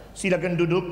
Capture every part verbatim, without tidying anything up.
Silakan duduk.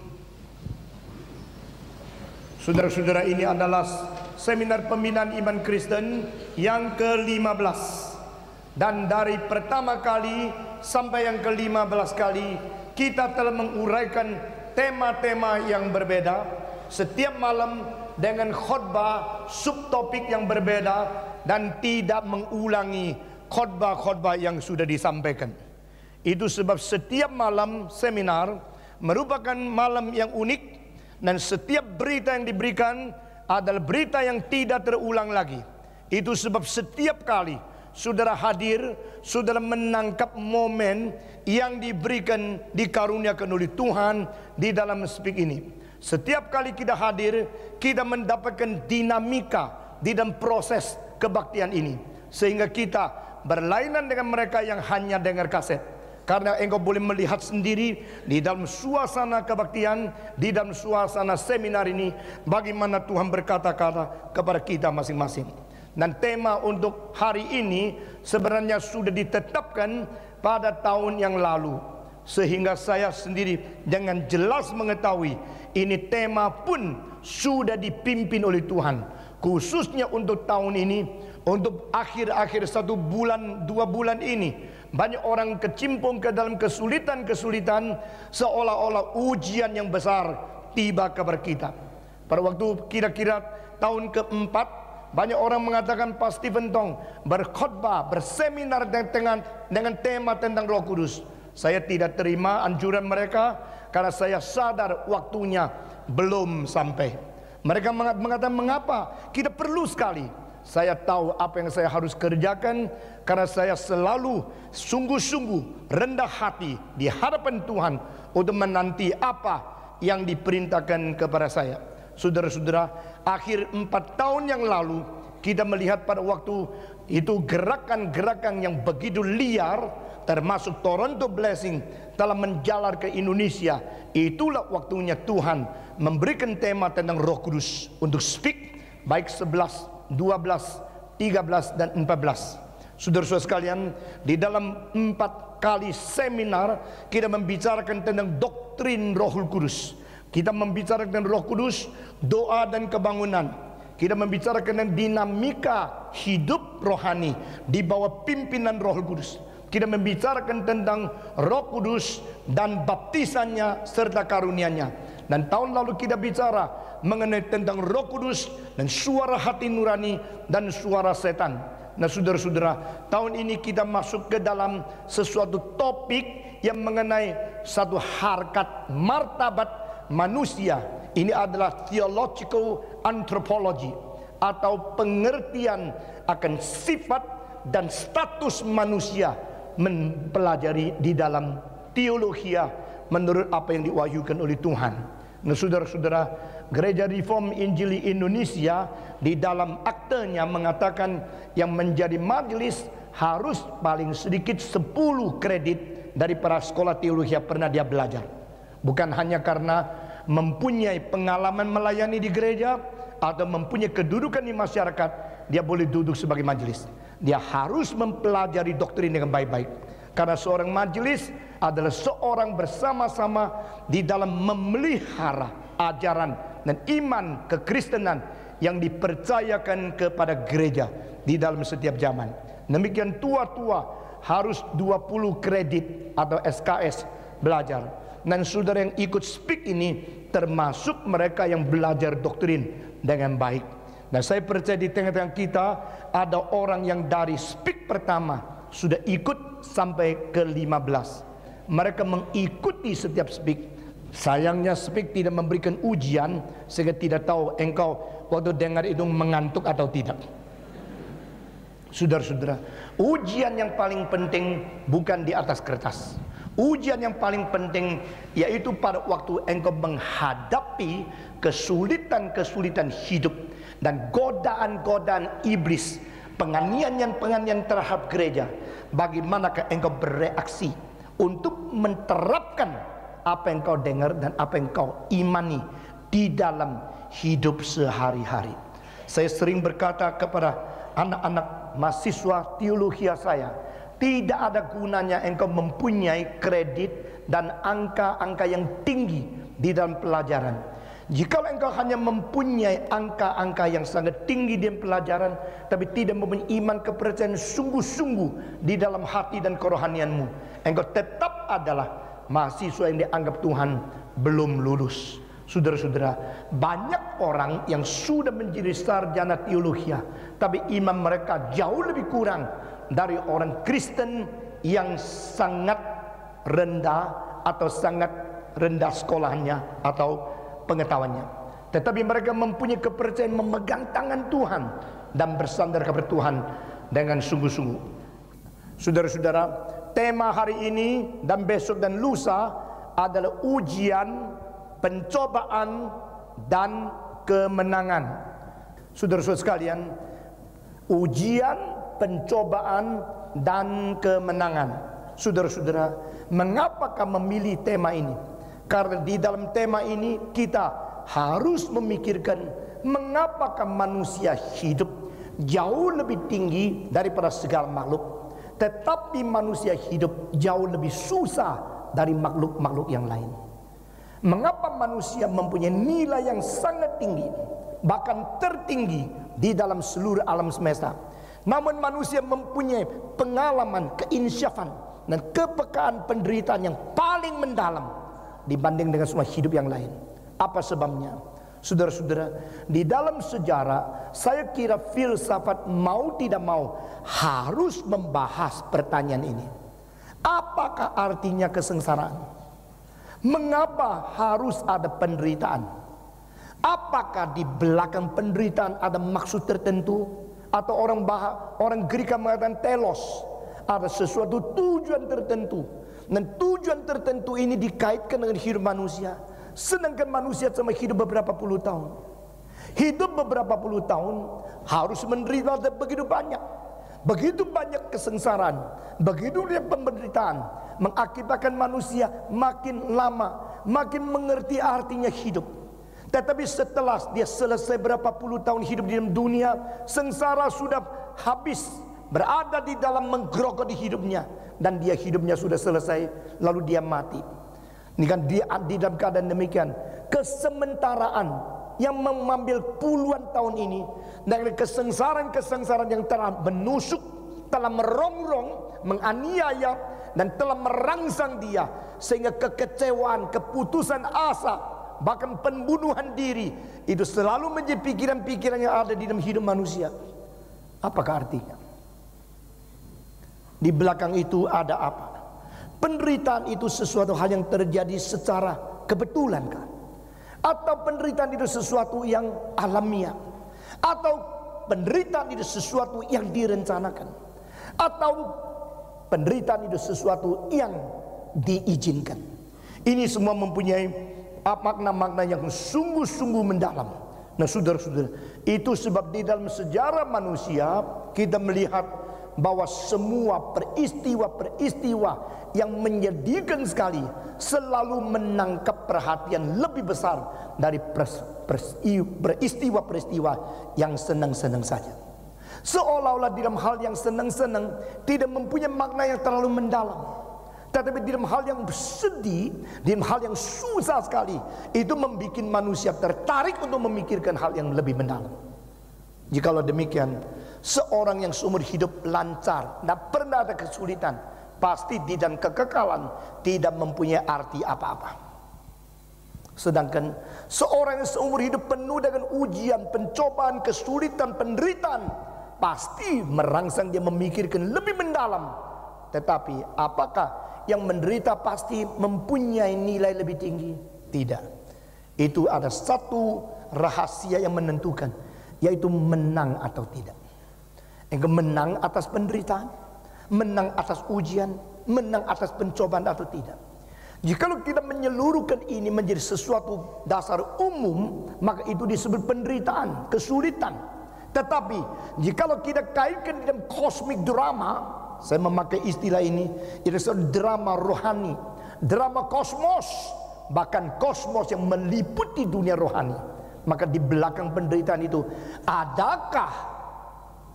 Saudara-saudara, ini adalah seminar pembinaan iman Kristen yang ke lima belas. Dan dari pertama kali sampai yang ke lima belas kali kita telah menguraikan tema-tema yang berbeda. Setiap malam dengan khotbah subtopik yang berbeda dan tidak mengulangi khotbah-khotbah yang sudah disampaikan. Itu sebab setiap malam seminar merupakan malam yang unik. Dan setiap berita yang diberikan adalah berita yang tidak terulang lagi. Itu sebab setiap kali saudara hadir, saudara menangkap momen yang diberikan, dikaruniakan oleh Tuhan di dalam speak ini. Setiap kali kita hadir, kita mendapatkan dinamika di dalam proses kebaktian ini. Sehingga kita berlainan dengan mereka yang hanya dengar kaset. Karena engkau boleh melihat sendiri di dalam suasana kebaktian, di dalam suasana seminar ini, bagaimana Tuhan berkata-kata kepada kita masing-masing. Dan tema untuk hari ini sebenarnya sudah ditetapkan pada tahun yang lalu. Sehingga saya sendiri dengan jelas mengetahui ini tema pun sudah dipimpin oleh Tuhan. Khususnya untuk tahun ini, untuk akhir-akhir satu bulan, dua bulan ini, banyak orang kecimpung ke dalam kesulitan-kesulitan, seolah-olah ujian yang besar tiba kepada kita. Pada waktu kira-kira tahun keempat, banyak orang mengatakan Pak Stephen Tong berkhotbah, berseminar dengan, dengan tema tentang Roh Kudus. Saya tidak terima anjuran mereka karena saya sadar waktunya belum sampai. Mereka mengatakan, mengapa? Kita perlu sekali. Saya tahu apa yang saya harus kerjakan karena saya selalu sungguh-sungguh rendah hati di hadapan Tuhan untuk menanti apa yang diperintahkan kepada saya. Saudara-saudara, akhir empat tahun yang lalu kita melihat pada waktu itu gerakan-gerakan yang begitu liar, termasuk Toronto Blessing telah menjalar ke Indonesia. Itulah waktunya Tuhan memberikan tema tentang Roh Kudus untuk speak, baik sebelas, dua belas, tiga belas, dan empat belas. Saudara-saudara sekalian, di dalam empat kali seminar kita membicarakan tentang doktrin Roh Kudus. Kita membicarakan tentang Roh Kudus, doa dan kebangunan. Kita membicarakan tentang dinamika hidup rohani di bawah pimpinan Roh Kudus. Kita membicarakan tentang Roh Kudus dan baptisannya serta karunia-Nya. Dan tahun lalu kita bicara mengenai tentang Roh Kudus dan suara hati nurani dan suara setan. Nah, saudara-saudara, tahun ini kita masuk ke dalam sesuatu topik yang mengenai satu harkat martabat manusia. Ini adalah theological anthropology, atau pengertian akan sifat dan status manusia mempelajari di dalam teologi menurut apa yang diwahyukan oleh Tuhan. Nah, saudara-saudara, Gereja Reform Injili Indonesia di dalam aktenya mengatakan yang menjadi majelis harus paling sedikit sepuluh kredit dari para sekolah teologi yang pernah dia belajar. Bukan hanya karena mempunyai pengalaman melayani di gereja atau mempunyai kedudukan di masyarakat, dia boleh duduk sebagai majelis. Dia harus mempelajari doktrin dengan baik-baik. Karena seorang majelis adalah seorang bersama-sama di dalam memelihara ajaran dan iman kekristenan yang dipercayakan kepada gereja di dalam setiap zaman. Demikian tua-tua harus dua puluh kredit atau S K S belajar. Dan saudara yang ikut speak ini termasuk mereka yang belajar doktrin dengan baik. Dan saya percaya di tengah-tengah kita ada orang yang dari speak pertama sudah ikut sampai ke lima belas. Mereka mengikuti setiap speak. Sayangnya speak tidak memberikan ujian sehingga tidak tahu engkau waktu dengar itu mengantuk atau tidak. Saudara-saudara, ujian yang paling penting bukan di atas kertas. Ujian yang paling penting yaitu pada waktu engkau menghadapi kesulitan-kesulitan hidup dan godaan-godaan iblis, penganiayaan-penganiayaan terhadap gereja. Bagaimanakah engkau bereaksi untuk menerapkan apa yang kau dengar dan apa yang kau imani di dalam hidup sehari-hari. Saya sering berkata kepada anak-anak mahasiswa teologi saya, Tidak ada gunanya engkau mempunyai kredit dan angka-angka yang tinggi di dalam pelajaran. Jika engkau hanya mempunyai angka-angka yang sangat tinggi di dalam pelajaran, tapi tidak mempunyai iman kepercayaan sungguh-sungguh di dalam hati dan kerohanianmu, engkau tetap adalah mahasiswa yang dianggap Tuhan belum lulus. Saudara-saudara, banyak orang yang sudah menjadi sarjana teologi, tapi iman mereka jauh lebih kurang dari orang Kristen yang sangat rendah atau sangat rendah sekolahnya atau pengetahuannya. Tetapi mereka mempunyai kepercayaan memegang tangan Tuhan dan bersandar kepada Tuhan dengan sungguh-sungguh. Saudara-saudara, tema hari ini dan besok dan lusa adalah ujian, pencobaan, dan kemenangan. Saudara-saudara sekalian, ujian, pencobaan, dan kemenangan. Saudara-saudara, mengapakah memilih tema ini? Karena di dalam tema ini kita harus memikirkan mengapakah manusia hidup jauh lebih tinggi daripada segala makhluk, tetapi manusia hidup jauh lebih susah dari makhluk-makhluk yang lain. Mengapa manusia mempunyai nilai yang sangat tinggi, bahkan tertinggi di dalam seluruh alam semesta, namun manusia mempunyai pengalaman keinsyafan dan kepekaan penderitaan yang paling mendalam dibanding dengan semua hidup yang lain. Apa sebabnya? Saudara-saudara, di dalam sejarah saya kira filsafat mau tidak mau harus membahas pertanyaan ini. Apakah artinya kesengsaraan? Mengapa harus ada penderitaan? Apakah di belakang penderitaan ada maksud tertentu? Atau orang bah orang Greka mengatakan telos, ada sesuatu tujuan tertentu, dan tujuan tertentu ini dikaitkan dengan hidup manusia. Sedangkan manusia cuma hidup beberapa puluh tahun. Hidup beberapa puluh tahun harus menderita begitu banyak, begitu banyak kesengsaraan, begitu banyak penderitaan, mengakibatkan manusia makin lama makin mengerti artinya hidup. Tetapi setelah dia selesai berapa puluh tahun hidup di dalam dunia, sengsara sudah habis, berada di dalam menggerogoti hidupnya, dan dia hidupnya sudah selesai, lalu dia mati. Ini kan dia di dalam keadaan demikian, kesementaraan yang mengambil puluhan tahun ini, dari kesengsaraan-kesengsaraan yang telah menusuk, telah merongrong, menganiaya, dan telah merangsang dia, sehingga kekecewaan, keputusan asa, bahkan pembunuhan diri itu selalu menjadi pikiran-pikiran yang ada di dalam hidup manusia. Apakah artinya? Di belakang itu ada apa? Penderitaan itu sesuatu hal yang terjadi secara kebetulan kan? Atau penderitaan itu sesuatu yang alamiah? Atau penderitaan itu sesuatu yang direncanakan? Atau penderitaan itu sesuatu yang diizinkan? Ini semua mempunyai makna-makna yang sungguh-sungguh mendalam. Nah, saudara-saudara, itu sebab di dalam sejarah manusia kita melihat bahwa semua peristiwa-peristiwa yang menyedihkan sekali selalu menangkap perhatian lebih besar dari peristiwa-peristiwa yang senang-senang saja. Seolah-olah di dalam hal yang senang-senang tidak mempunyai makna yang terlalu mendalam. Tetapi di dalam hal yang sedih, di dalam hal yang susah sekali, itu membuat manusia tertarik untuk memikirkan hal yang lebih mendalam. Jikalau demikian, seorang yang seumur hidup lancar, tidak pernah ada kesulitan, pasti di dalam kekekalan tidak mempunyai arti apa-apa. Sedangkan seorang yang seumur hidup penuh dengan ujian, pencobaan, kesulitan, penderitaan, pasti merangsang dia memikirkan lebih mendalam. Tetapi apakah yang menderita pasti mempunyai nilai lebih tinggi? Tidak. Itu ada satu rahasia yang menentukan, yaitu menang atau tidak. Engkau menang atas penderitaan, menang atas ujian, menang atas pencobaan atau tidak. Jikalau kita menyeluruhkan ini menjadi sesuatu dasar umum, maka itu disebut penderitaan, kesulitan. Tetapi jikalau kita kaitkan dalam kosmik drama, saya memakai istilah ini, itu drama rohani, drama kosmos, bahkan kosmos yang meliputi dunia rohani. Maka di belakang penderitaan itu, adakah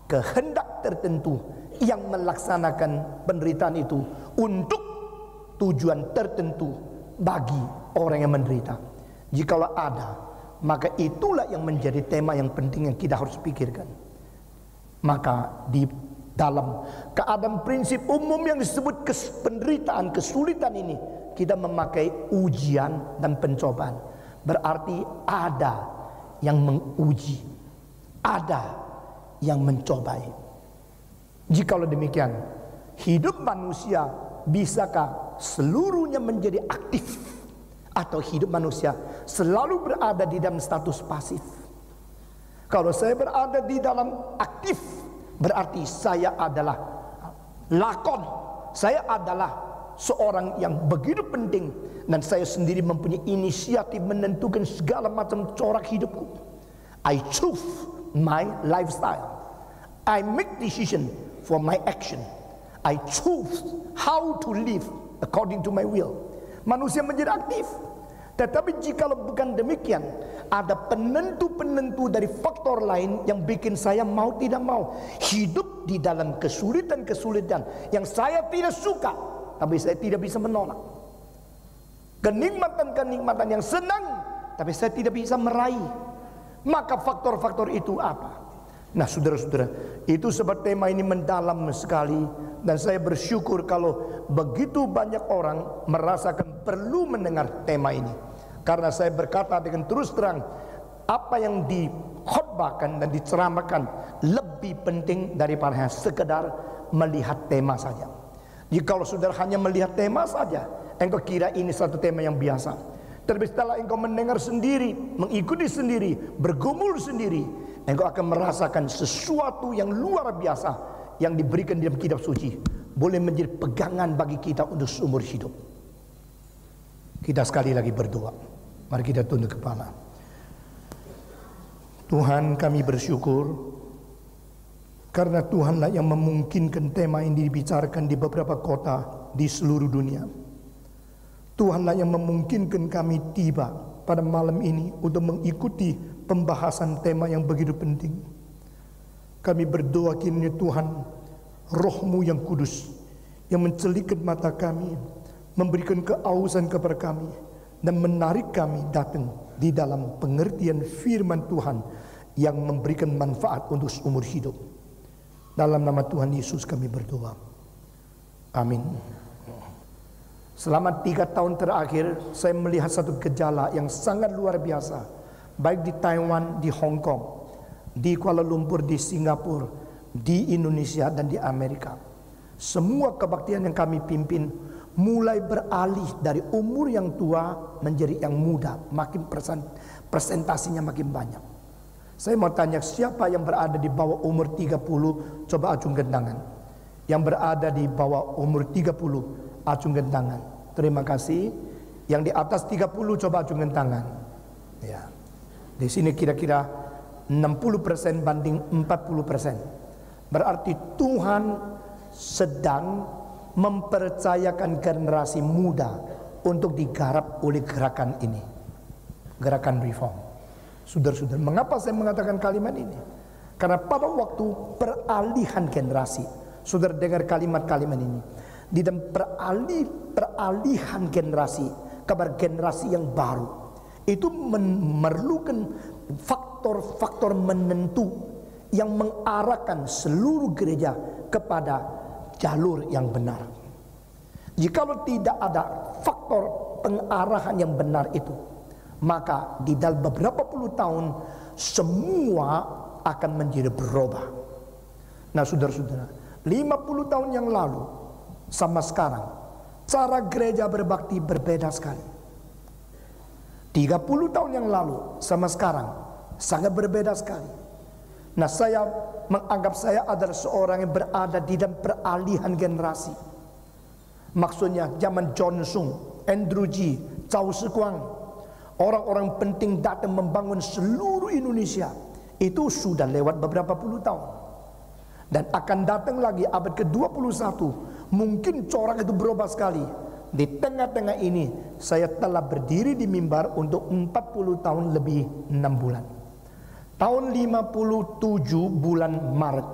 kehendak tertentu yang melaksanakan penderitaan itu untuk tujuan tertentu bagi orang yang menderita. Jikalau ada, maka itulah yang menjadi tema yang penting yang kita harus pikirkan. Maka di dalam keadaan prinsip umum yang disebut kes, penderitaan, kesulitan ini, kita memakai ujian dan pencobaan. Berarti ada yang menguji, ada yang mencobai. Jikalau demikian, hidup manusia bisakah seluruhnya menjadi aktif, atau hidup manusia selalu berada di dalam status pasif? Kalau saya berada di dalam aktif, berarti saya adalah lakon, saya adalah seorang yang begitu penting, dan saya sendiri mempunyai inisiatif menentukan segala macam corak hidupku. I choose my lifestyle, I make decision for my action, I choose how to live according to my will. Manusia menjadi aktif. Tetapi jikalau bukan demikian, ada penentu-penentu dari faktor lain yang bikin saya mau tidak mau hidup di dalam kesulitan-kesulitan yang saya tidak suka, tapi saya tidak bisa menolak. Kenikmatan-kenikmatan yang senang, tapi saya tidak bisa meraih. Maka faktor-faktor itu apa? Nah, saudara-saudara, itu sebab tema ini mendalam sekali, dan saya bersyukur kalau begitu banyak orang merasakan perlu mendengar tema ini. Karena saya berkata dengan terus terang, apa yang dikhotbahkan dan diceramahkan lebih penting daripada sekedar melihat tema saja. Jikalau saudara hanya melihat tema saja, engkau kira ini satu tema yang biasa. Tapi setelah engkau mendengar sendiri, mengikuti sendiri, bergumul sendiri, engkau akan merasakan sesuatu yang luar biasa yang diberikan di dalam kitab suci, boleh menjadi pegangan bagi kita untuk seumur hidup. Kita sekali lagi berdoa. Mari kita tunduk kepala. Tuhan, kami bersyukur karena Tuhanlah yang memungkinkan tema ini dibicarakan di beberapa kota di seluruh dunia. Tuhanlah yang memungkinkan kami tiba pada malam ini untuk mengikuti pembahasan tema yang begitu penting. Kami berdoa kiranya Tuhan, Roh-Mu yang kudus yang mencelikkan mata kami, memberikan keausan kepada kami, dan menarik kami datang di dalam pengertian firman Tuhan yang memberikan manfaat untuk seumur hidup. Dalam nama Tuhan Yesus kami berdoa. Amin. Selama tiga tahun terakhir, saya melihat satu gejala yang sangat luar biasa, baik di Taiwan, di Hong Kong, di Kuala Lumpur, di Singapura, di Indonesia, dan di Amerika. Semua kebaktian yang kami pimpin mulai beralih dari umur yang tua menjadi yang muda, makin persen, presentasinya makin banyak. Saya mau tanya, siapa yang berada di bawah umur tiga puluh, coba acungkan tangan. Yang berada di bawah umur tiga puluh, acungkan tangan. Terima kasih. Yang di atas tiga puluh, coba acungkan tangan. Ya. Di sini kira-kira enam puluh persen banding empat puluh persen. Berarti Tuhan sedang mempercayakan generasi muda untuk digarap oleh gerakan ini, gerakan reform. Saudara-saudara, mengapa saya mengatakan kalimat ini? Karena pada waktu peralihan generasi, saudara dengar kalimat-kalimat ini, di dalam peralih, peralihan generasi kepada generasi yang baru, itu memerlukan faktor-faktor menentu yang mengarahkan seluruh gereja kepada jalur yang benar. Jikalau tidak ada faktor pengarahan yang benar itu, maka di dalam beberapa puluh tahun semua akan menjadi berubah. Nah, saudara-saudara, lima puluh tahun yang lalu sama sekarang, cara gereja berbakti berbeda sekali. tiga puluh tahun yang lalu sama sekarang sangat berbeda sekali. Nah, saya menganggap saya adalah seorang yang berada di dalam peralihan generasi. Maksudnya zaman John Sung, Andrew G, Chao Shiguang, orang-orang penting datang membangun seluruh Indonesia. Itu sudah lewat beberapa puluh tahun. Dan akan datang lagi abad ke dua puluh satu. Mungkin corak itu berubah sekali. Di tengah-tengah ini saya telah berdiri di mimbar untuk empat puluh tahun lebih enam bulan. Tahun lima puluh tujuh bulan Maret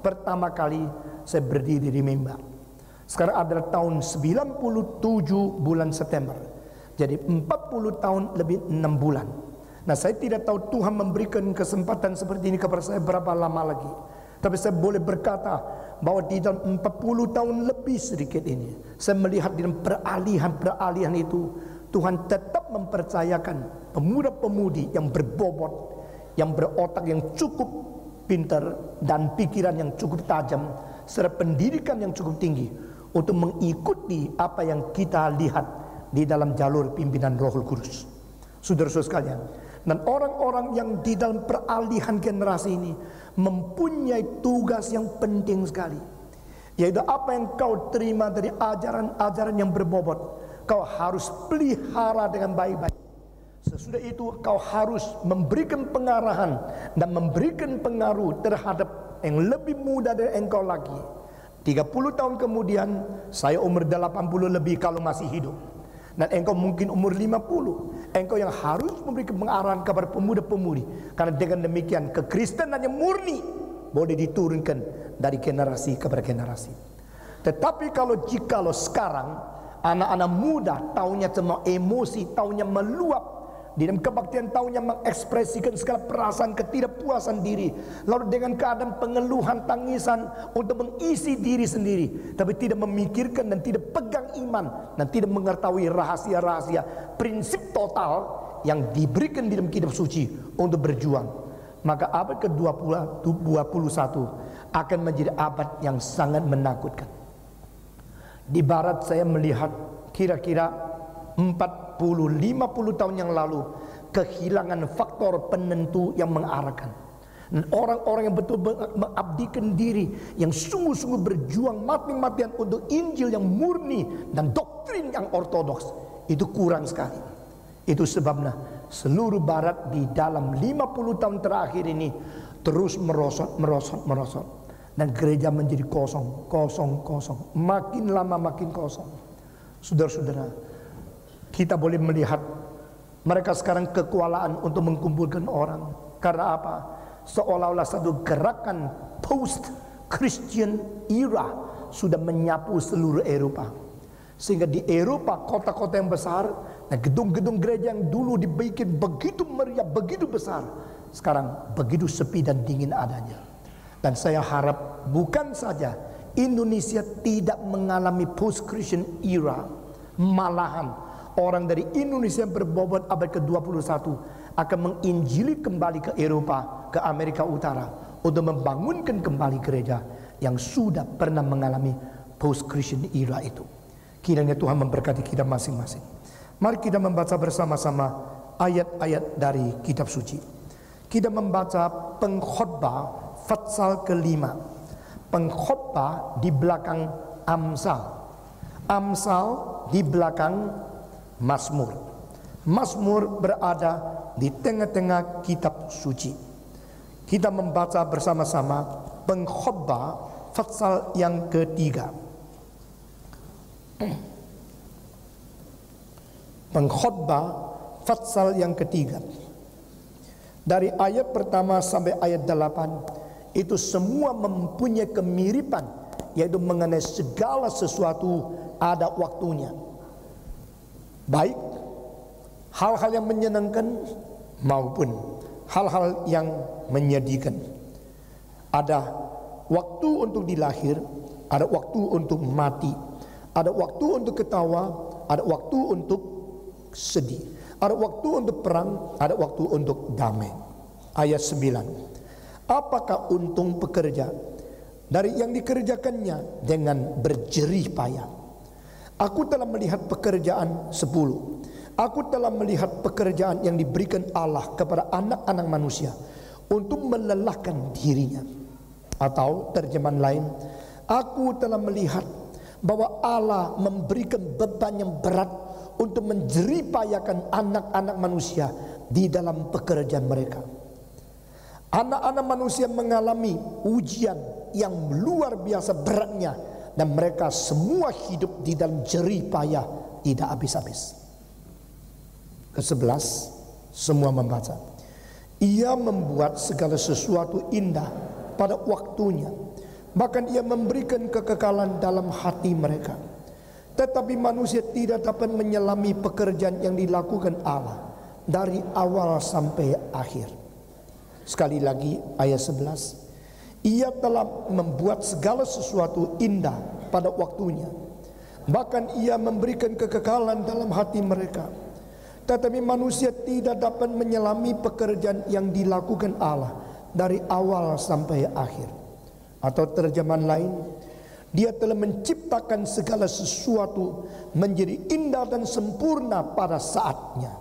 pertama kali saya berdiri di mimbar. Sekarang adalah tahun sembilan puluh tujuh bulan September. Jadi empat puluh tahun lebih enam bulan. Nah, saya tidak tahu Tuhan memberikan kesempatan seperti ini kepada saya berapa lama lagi. Tapi saya boleh berkata bahwa di dalam empat puluh tahun lebih sedikit ini, saya melihat di dalam peralihan-peralihan itu, Tuhan tetap mempercayakan pemuda-pemudi yang berbobot, yang berotak yang cukup pintar, dan pikiran yang cukup tajam, serta pendidikan yang cukup tinggi untuk mengikuti apa yang kita lihat di dalam jalur pimpinan Roh Kudus. Saudara-saudara sekalian, dan orang-orang yang di dalam peralihan generasi ini mempunyai tugas yang penting sekali, yaitu apa yang kau terima dari ajaran-ajaran yang berbobot, kau harus pelihara dengan baik-baik. Sesudah itu kau harus memberikan pengarahan dan memberikan pengaruh terhadap yang lebih muda dari engkau lagi. tiga puluh tahun kemudian, saya umur delapan puluh lebih kalau masih hidup, dan engkau mungkin umur lima puluh. Engkau yang harus memberikan pengarahan kepada pemuda-pemudi, karena dengan demikian kekristenan yang murni boleh diturunkan dari generasi kepada generasi. Tetapi kalau jikalau sekarang anak-anak muda taunya cuma emosi, taunya meluap di dalam kebaktian, taunya mengekspresikan segala perasaan ketidakpuasan diri, lalu dengan keadaan pengeluhan, tangisan untuk mengisi diri sendiri, tapi tidak memikirkan dan tidak pegang iman, dan tidak mengetahui rahasia-rahasia prinsip total yang diberikan di dalam kitab suci untuk berjuang, maka abad ke dua puluh satu akan menjadi abad yang sangat menakutkan. Di barat saya melihat kira-kira empat puluh lima puluh tahun yang lalu kehilangan faktor penentu yang mengarahkan, dan orang-orang yang betul mengabdikan diri, yang sungguh-sungguh berjuang mati-matian untuk Injil yang murni dan doktrin yang ortodoks, itu kurang sekali. Itu sebabnya seluruh barat di dalam lima puluh tahun terakhir ini terus merosot, merosot, merosot, dan gereja menjadi kosong, kosong, kosong, makin lama makin kosong. Saudara-saudara, kita boleh melihat mereka sekarang kekualaan untuk mengumpulkan orang. Karena apa? Seolah-olah satu gerakan post-Christian era sudah menyapu seluruh Eropa. Sehingga di Eropa, kota-kota yang besar dan gedung-gedung gereja yang dulu dibikin begitu meriah, begitu besar, sekarang begitu sepi dan dingin adanya. Dan saya harap bukan saja Indonesia tidak mengalami post-Christian era, malahan orang dari Indonesia yang berbobot abad ke dua puluh satu akan menginjili kembali ke Eropa, ke Amerika Utara, untuk membangunkan kembali gereja yang sudah pernah mengalami post-Christian era itu. Kiranya Tuhan memberkati kita masing-masing. Mari kita membaca bersama-sama ayat-ayat dari kitab suci. Kita membaca Pengkhotbah pasal kelima. Pengkhotbah di belakang Amsal. Amsal di belakang Mazmur. Mazmur berada di tengah-tengah kitab suci. Kita membaca bersama-sama Pengkhotbah pasal yang ketiga. Pengkhotbah pasal yang ketiga. Dari ayat pertama sampai ayat delapan, itu semua mempunyai kemiripan, yaitu mengenai segala sesuatu ada waktunya. Baik hal-hal yang menyenangkan maupun hal-hal yang menyedihkan. Ada waktu untuk dilahir, ada waktu untuk mati, ada waktu untuk ketawa, ada waktu untuk sedih, ada waktu untuk perang, ada waktu untuk damai. Ayat sembilan. Apakah untung pekerja dari yang dikerjakannya dengan berjerih payah? Aku telah melihat pekerjaan sepuluh. Aku telah melihat pekerjaan yang diberikan Allah kepada anak-anak manusia untuk melelahkan dirinya. Atau terjemahan lain, aku telah melihat bahwa Allah memberikan beban yang berat untuk menjeripayakan anak-anak manusia di dalam pekerjaan mereka. Anak-anak manusia mengalami ujian yang luar biasa beratnya, dan mereka semua hidup di dalam jerih payah tidak habis-habis. Kesebelas, semua membaca. Ia membuat segala sesuatu indah pada waktunya. bahkan ia memberikan kekekalan dalam hati mereka. Tetapi manusia tidak dapat menyelami pekerjaan yang dilakukan Allah dari awal sampai akhir. Sekali lagi ayat sebelas. Ia telah membuat segala sesuatu indah pada waktunya. Bahkan ia memberikan kekekalan dalam hati mereka. Tetapi manusia tidak dapat menyelami pekerjaan yang dilakukan Allah dari awal sampai akhir. Atau terjemahan lain, Dia telah menciptakan segala sesuatu menjadi indah dan sempurna pada saatnya.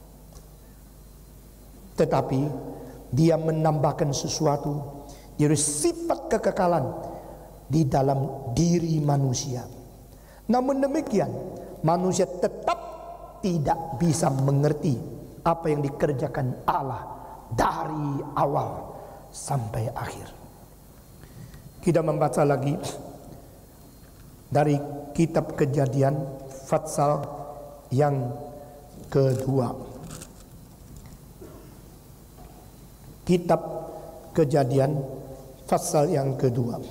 Tetapi Dia menambahkan sesuatu, yaitu sifat kekekalan di dalam diri manusia. Namun demikian, manusia tetap tidak bisa mengerti apa yang dikerjakan Allah dari awal sampai akhir. Kita membaca lagi dari kitab Kejadian pasal yang kedua. Kitab Kejadian pasal yang kedua,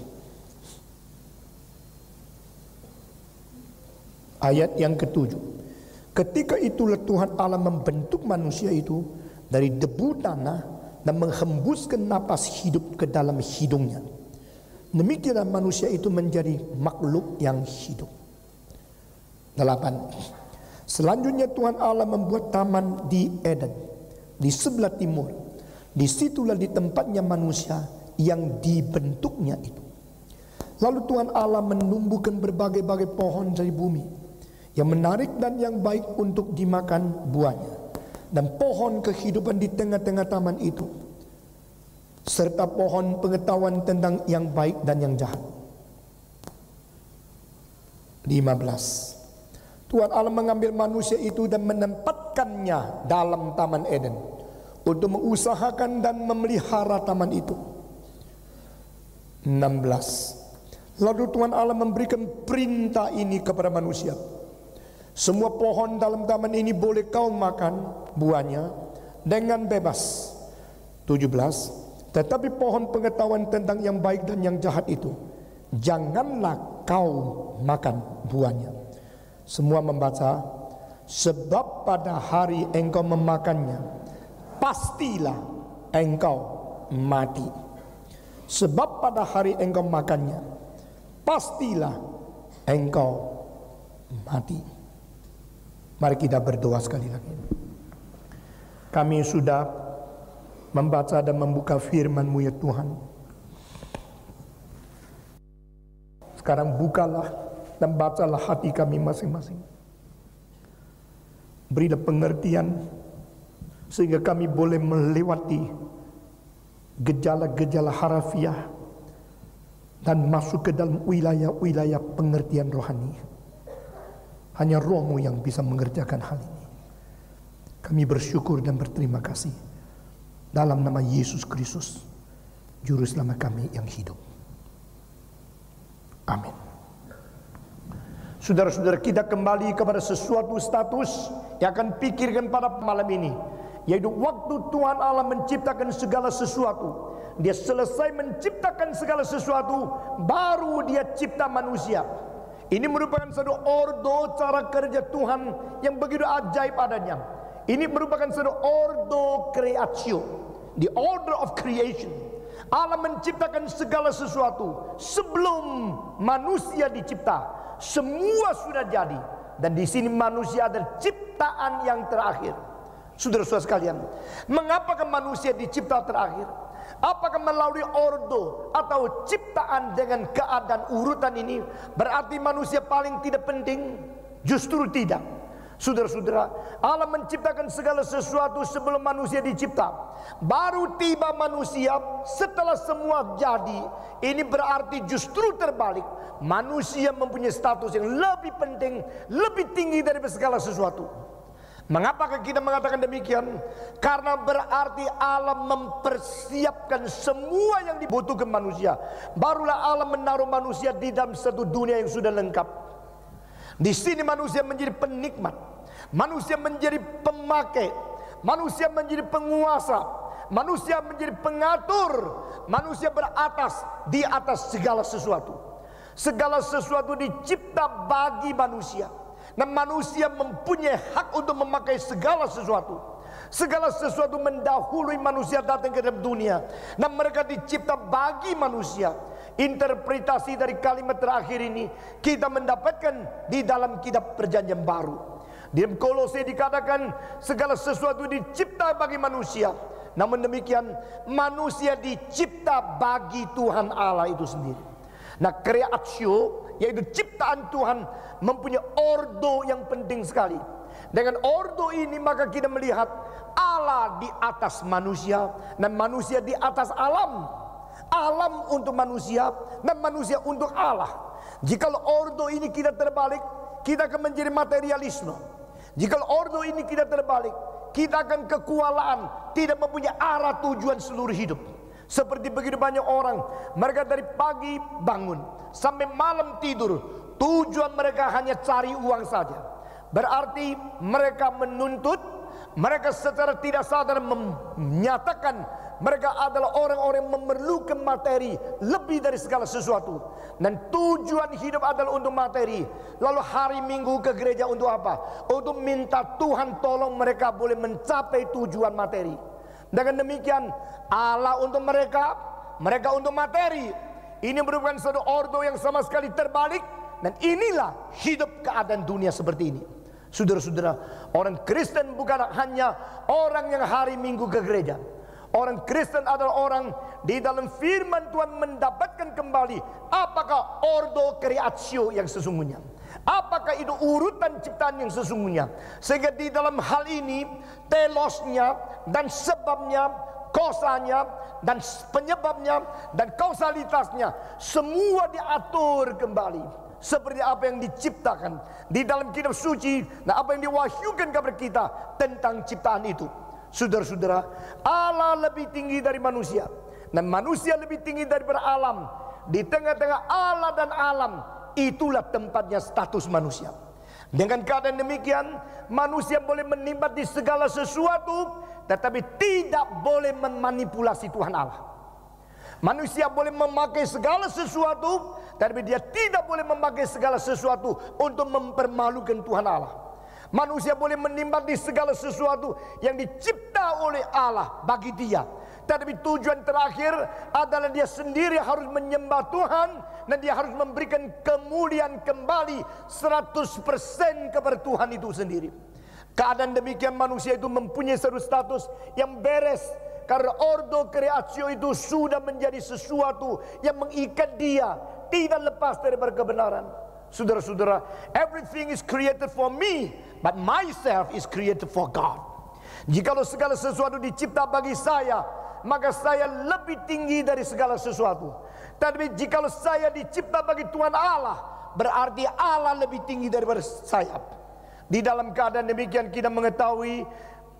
ayat yang ketujuh. Ketika itulah Tuhan Allah membentuk manusia itu dari debu tanah dan menghembuskan napas hidup ke dalam hidungnya. Demikianlah manusia itu menjadi makhluk yang hidup. Delapan. Selanjutnya Tuhan Allah membuat taman di Eden di sebelah timur. Disitulah di tempatnya manusia yang dibentuknya itu. Lalu Tuhan Allah menumbuhkan berbagai-bagai pohon dari bumi yang menarik dan yang baik untuk dimakan buahnya, dan pohon kehidupan di tengah-tengah taman itu, serta pohon pengetahuan tentang yang baik dan yang jahat. Lima belas. Tuhan Allah mengambil manusia itu dan menempatkannya dalam taman Eden untuk mengusahakan dan memelihara taman itu. Enam belas. Lalu Tuhan Allah memberikan perintah ini kepada manusia. Semua pohon dalam taman ini boleh kau makan buahnya dengan bebas. Tujuh belas. Tetapi pohon pengetahuan tentang yang baik dan yang jahat itu, janganlah kau makan buahnya. Semua membaca, sebab pada hari engkau memakannya, pastilah engkau mati. Sebab pada hari engkau makannya, pastilah engkau mati. Mari kita berdoa sekali lagi. Kami sudah membaca dan membuka firman-Mu ya Tuhan. Sekarang bukalah dan bacalah hati kami masing-masing. Berilah pengertian sehingga kami boleh melewati gejala-gejala harafiah dan masuk ke dalam wilayah-wilayah pengertian rohani. Hanya Roh-Mu yang bisa mengerjakan hal ini. Kami bersyukur dan berterima kasih dalam nama Yesus Kristus, Juru Selamat kami yang hidup. Amin. Saudara-saudara, kita kembali kepada sesuatu status yang akan pikirkan pada malam ini, yaitu waktu Tuhan Allah menciptakan segala sesuatu. Dia selesai menciptakan segala sesuatu, baru Dia cipta manusia. Ini merupakan satu ordo cara kerja Tuhan yang begitu ajaib adanya. Ini merupakan satu ordo creatio, the order of creation. Allah menciptakan segala sesuatu sebelum manusia dicipta. Semua sudah jadi, dan di sini manusia adalah ciptaan yang terakhir. Saudara-saudara sekalian, mengapakah manusia dicipta terakhir? Apakah melalui ordo atau ciptaan dengan keadaan urutan ini berarti manusia paling tidak penting? Justru tidak. Saudara-saudara, Allah menciptakan segala sesuatu sebelum manusia dicipta. Baru tiba manusia setelah semua jadi. Ini berarti justru terbalik. Manusia mempunyai status yang lebih penting, lebih tinggi dari segala sesuatu. Mengapakah kita mengatakan demikian? Karena berarti Allah mempersiapkan semua yang dibutuhkan manusia. Barulah Allah menaruh manusia di dalam satu dunia yang sudah lengkap. Di sini manusia menjadi penikmat, manusia menjadi pemakai, manusia menjadi penguasa, manusia menjadi pengatur, manusia beratas di atas segala sesuatu. Segala sesuatu dicipta bagi manusia, dan manusia mempunyai hak untuk memakai segala sesuatu. Segala sesuatu mendahului manusia datang ke dalam dunia, dan mereka dicipta bagi manusia. Interpretasi dari kalimat terakhir ini kita mendapatkan di dalam kitab Perjanjian Baru. Di dalam Kolose dikatakan segala sesuatu dicipta bagi manusia. Namun demikian, manusia dicipta bagi Tuhan Allah itu sendiri. Nah, kreatio, yaitu ciptaan Tuhan, mempunyai ordo yang penting sekali. Dengan ordo ini maka kita melihat Allah di atas manusia, dan manusia di atas alam. Alam untuk manusia, dan manusia untuk Allah. Jika ordo ini kita terbalik, kita akan menjadi materialisme. Jika ordo ini kita terbalik, kita akan kekualaan, tidak mempunyai arah tujuan seluruh hidup. Seperti begitu banyak orang, mereka dari pagi bangun sampai malam tidur, tujuan mereka hanya cari uang saja. Berarti mereka menuntut, mereka secara tidak sadar menyatakan mereka adalah orang-orang yang memerlukan materi lebih dari segala sesuatu. Dan tujuan hidup adalah untuk materi. Lalu hari Minggu ke gereja untuk apa? Untuk minta Tuhan tolong mereka boleh mencapai tujuan materi. Dengan demikian, Allah untuk mereka, mereka untuk materi. Ini merupakan satu ordo yang sama sekali terbalik. Dan inilah hidup keadaan dunia seperti ini. Saudara-saudara, orang Kristen bukan hanya orang yang hari Minggu ke gereja. Orang Kristen adalah orang di dalam firman Tuhan mendapatkan kembali apakah ordo kreatio yang sesungguhnya, apakah itu urutan ciptaan yang sesungguhnya. Sehingga di dalam hal ini telosnya dan sebabnya, kosanya dan penyebabnya dan kausalitasnya semua diatur kembali seperti apa yang diciptakan di dalam kitab suci, dan apa yang diwahyukan kepada kita tentang ciptaan itu. Saudara-saudara, Allah lebih tinggi dari manusia, dan manusia lebih tinggi daripada alam. Di tengah-tengah Allah dan alam, itulah tempatnya status manusia. Dengan keadaan demikian, manusia boleh menimbat di segala sesuatu, tetapi tidak boleh memanipulasi Tuhan Allah. Manusia boleh memakai segala sesuatu, tapi dia tidak boleh memakai segala sesuatu untuk mempermalukan Tuhan Allah. Manusia boleh menimbat di segala sesuatu yang dicipta oleh Allah bagi dia, tetapi tujuan terakhir adalah dia sendiri harus menyembah Tuhan, dan dia harus memberikan kemuliaan kembali seratus persen kepada Tuhan itu sendiri. Keadaan demikian manusia itu mempunyai satu status yang beres, karena ordo kreatio itu sudah menjadi sesuatu yang mengikat dia, tidak lepas daripada kebenaran. Saudara-saudara, everything is created for me, but myself is created for God. Jikalau segala sesuatu dicipta bagi saya, maka saya lebih tinggi dari segala sesuatu. Tapi jikalau saya dicipta bagi Tuhan Allah, berarti Allah lebih tinggi daripada saya. Di dalam keadaan demikian kita mengetahui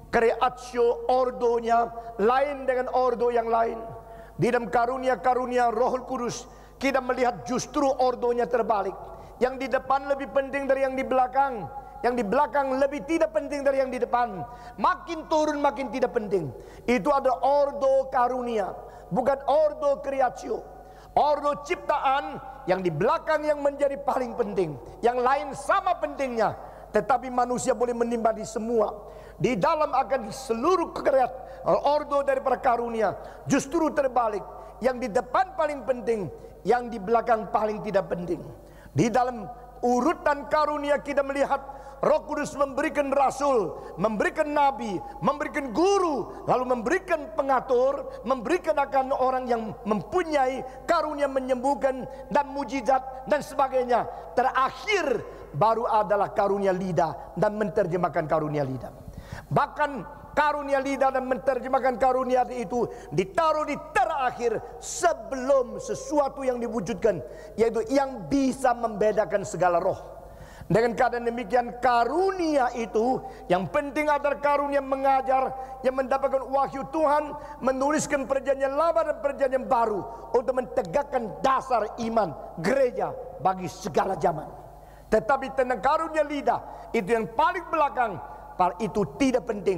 kreatio ordonya lain dengan ordo yang lain. Di dalam karunia-karunia Roh Kudus kita melihat justru ordonya terbalik. Yang di depan lebih penting dari yang di belakang, yang di belakang lebih tidak penting dari yang di depan. Makin turun makin tidak penting. Itu adalah ordo karunia, bukan ordo kreatio. Ordo ciptaan yang di belakang yang menjadi paling penting, yang lain sama pentingnya, tetapi manusia boleh menimba di semua. Di dalam akan seluruh kekreat ordo daripada karunia justru terbalik. Yang di depan paling penting, yang di belakang paling tidak penting. Di dalam urutan karunia kita melihat Roh Kudus memberikan rasul, memberikan nabi, memberikan guru, lalu memberikan pengatur, memberikan akan orang yang mempunyai karunia menyembuhkan dan mujizat dan sebagainya. Terakhir baru adalah karunia lidah dan menerjemahkan karunia lidah. Bahkan karunia lidah dan menerjemahkan karunia itu ditaruh di terakhir sebelum sesuatu yang diwujudkan, yaitu yang bisa membedakan segala roh. Dengan keadaan demikian, karunia itu yang penting adalah karunia mengajar, yang mendapatkan wahyu Tuhan, menuliskan perjanjian lama dan perjanjian baru untuk mentegakkan dasar iman gereja bagi segala zaman. Tetapi tentang karunia lidah itu yang paling belakang, itu tidak penting.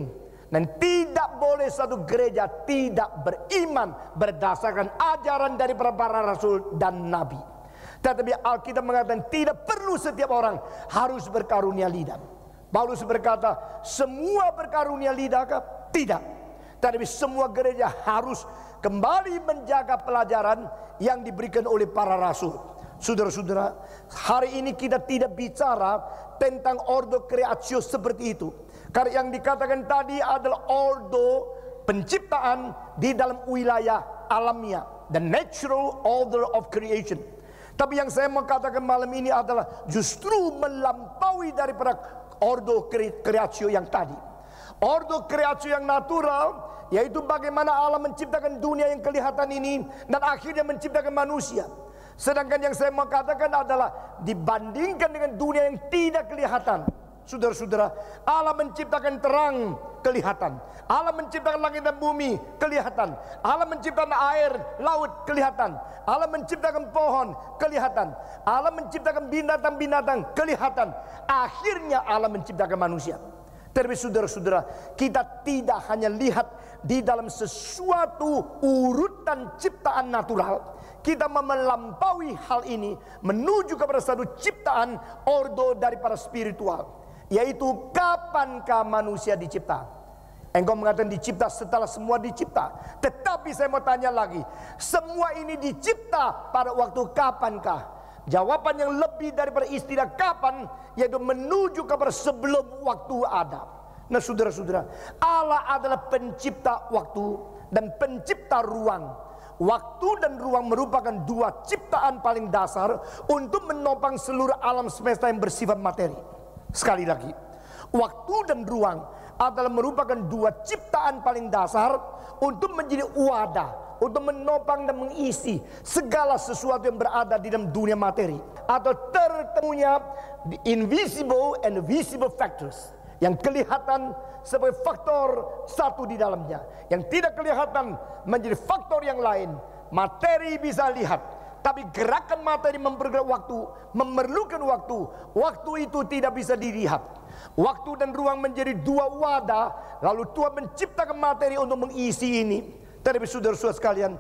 Dan tidak boleh satu gereja tidak beriman berdasarkan ajaran dari para rasul dan nabi. Tetapi Alkitab mengatakan tidak perlu setiap orang harus berkarunia lidah. Paulus berkata, semua berkarunia lidahkah? Tidak. Tetapi semua gereja harus kembali menjaga pelajaran yang diberikan oleh para rasul. Saudara-saudara, hari ini kita tidak bicara tentang ordo creatio seperti itu. Karena yang dikatakan tadi adalah ordo penciptaan di dalam wilayah alamiah, the natural order of creation. Tapi yang saya mau katakan malam ini adalah justru melampaui daripada ordo creatio yang tadi. Ordo creatio yang natural, yaitu bagaimana Allah menciptakan dunia yang kelihatan ini dan akhirnya menciptakan manusia. Sedangkan yang saya mau katakan adalah dibandingkan dengan dunia yang tidak kelihatan. Saudara-saudara, Allah menciptakan terang, kelihatan. Allah menciptakan langit dan bumi, kelihatan. Allah menciptakan air, laut, kelihatan. Allah menciptakan pohon, kelihatan. Allah menciptakan binatang-binatang, kelihatan. Akhirnya Allah menciptakan manusia. Tapi saudara-saudara, kita tidak hanya lihat di dalam sesuatu urutan ciptaan natural. Kita melampaui hal ini menuju kepada satu ciptaan ordo daripada spiritual, yaitu kapankah manusia dicipta? Engkau mengatakan dicipta setelah semua dicipta. Tetapi saya mau tanya lagi, semua ini dicipta pada waktu kapankah? Jawaban yang lebih daripada istilah kapan, yaitu menuju kepada sebelum waktu ada. Nah saudara-saudara, Allah adalah pencipta waktu dan pencipta ruang. Waktu dan ruang merupakan dua ciptaan paling dasar untuk menopang seluruh alam semesta yang bersifat materi. Sekali lagi, waktu dan ruang adalah merupakan dua ciptaan paling dasar untuk menjadi wadah, untuk menopang dan mengisi segala sesuatu yang berada di dalam dunia materi, atau tertemunya the invisible and visible factors, yang kelihatan sebagai faktor satu di dalamnya, yang tidak kelihatan menjadi faktor yang lain. Materi bisa lihat, tapi gerakan materi mempergerak waktu, memerlukan waktu. Waktu itu tidak bisa dilihat. Waktu dan ruang menjadi dua wadah, lalu Tuhan menciptakan materi untuk mengisi ini. Tapi saudara-saudara sekalian,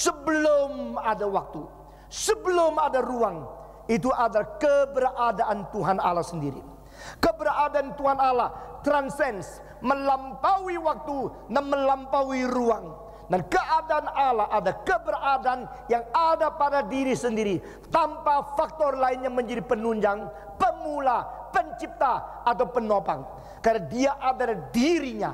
sebelum ada waktu, sebelum ada ruang, itu adalah keberadaan Tuhan Allah sendiri. Keberadaan Tuhan Allah transcends, melampaui waktu dan melampaui ruang. Dan keadaan Allah ada keberadaan yang ada pada diri sendiri, tanpa faktor lainnya menjadi penunjang, pemula, pencipta atau penopang. Karena dia adalah dirinya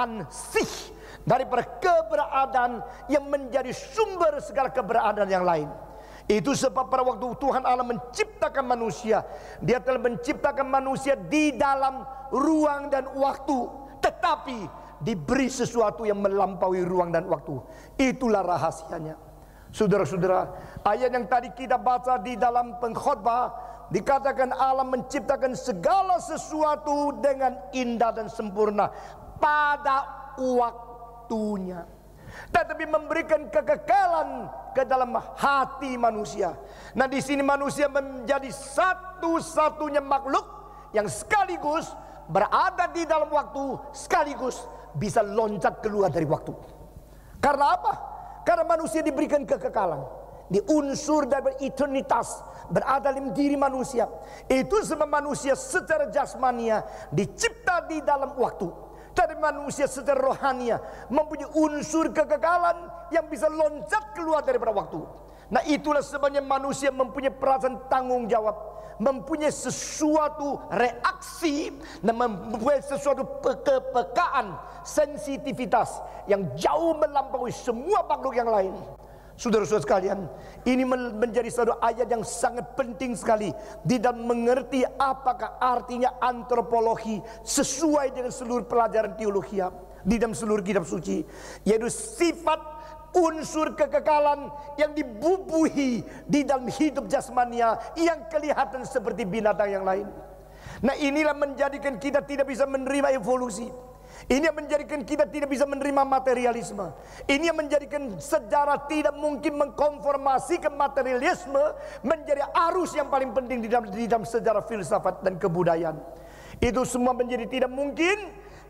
ansih daripada keberadaan yang menjadi sumber segala keberadaan yang lain. Itu sebab pada waktu Tuhan Allah menciptakan manusia, Dia telah menciptakan manusia di dalam ruang dan waktu, tetapi diberi sesuatu yang melampaui ruang dan waktu. Itulah rahasianya. Saudara-saudara, ayat yang tadi kita baca di dalam pengkhotbah, dikatakan Allah menciptakan segala sesuatu dengan indah dan sempurna pada waktunya, tetapi memberikan kekekalan ke dalam hati manusia. Nah, di sini manusia menjadi satu-satunya makhluk yang sekaligus berada di dalam waktu, sekaligus bisa loncat keluar dari waktu. Karena apa? Karena manusia diberikan kekekalan, di unsur dari eternitas berada dalam diri manusia. Itu sebab manusia secara jasmania dicipta di dalam waktu, tapi manusia secara rohania mempunyai unsur kekekalan yang bisa loncat keluar daripada waktu. Nah, itulah sebabnya manusia mempunyai perasaan tanggung jawab, mempunyai sesuatu reaksi, dan mempunyai sesuatu kepekaan, sensitivitas yang jauh melampaui semua makhluk yang lain. Saudara-saudara sekalian, ini menjadi satu ayat yang sangat penting sekali di dalam mengerti apakah artinya antropologi sesuai dengan seluruh pelajaran teologi di dalam seluruh kitab suci, yaitu sifat unsur kekekalan yang dibubuhi di dalam hidup jasmania yang kelihatan seperti binatang yang lain. Nah, inilah menjadikan kita tidak bisa menerima evolusi. Ini yang menjadikan kita tidak bisa menerima materialisme. Ini yang menjadikan sejarah tidak mungkin mengkonformasi ke materialisme menjadi arus yang paling penting di dalam, di dalam sejarah filsafat dan kebudayaan. Itu semua menjadi tidak mungkin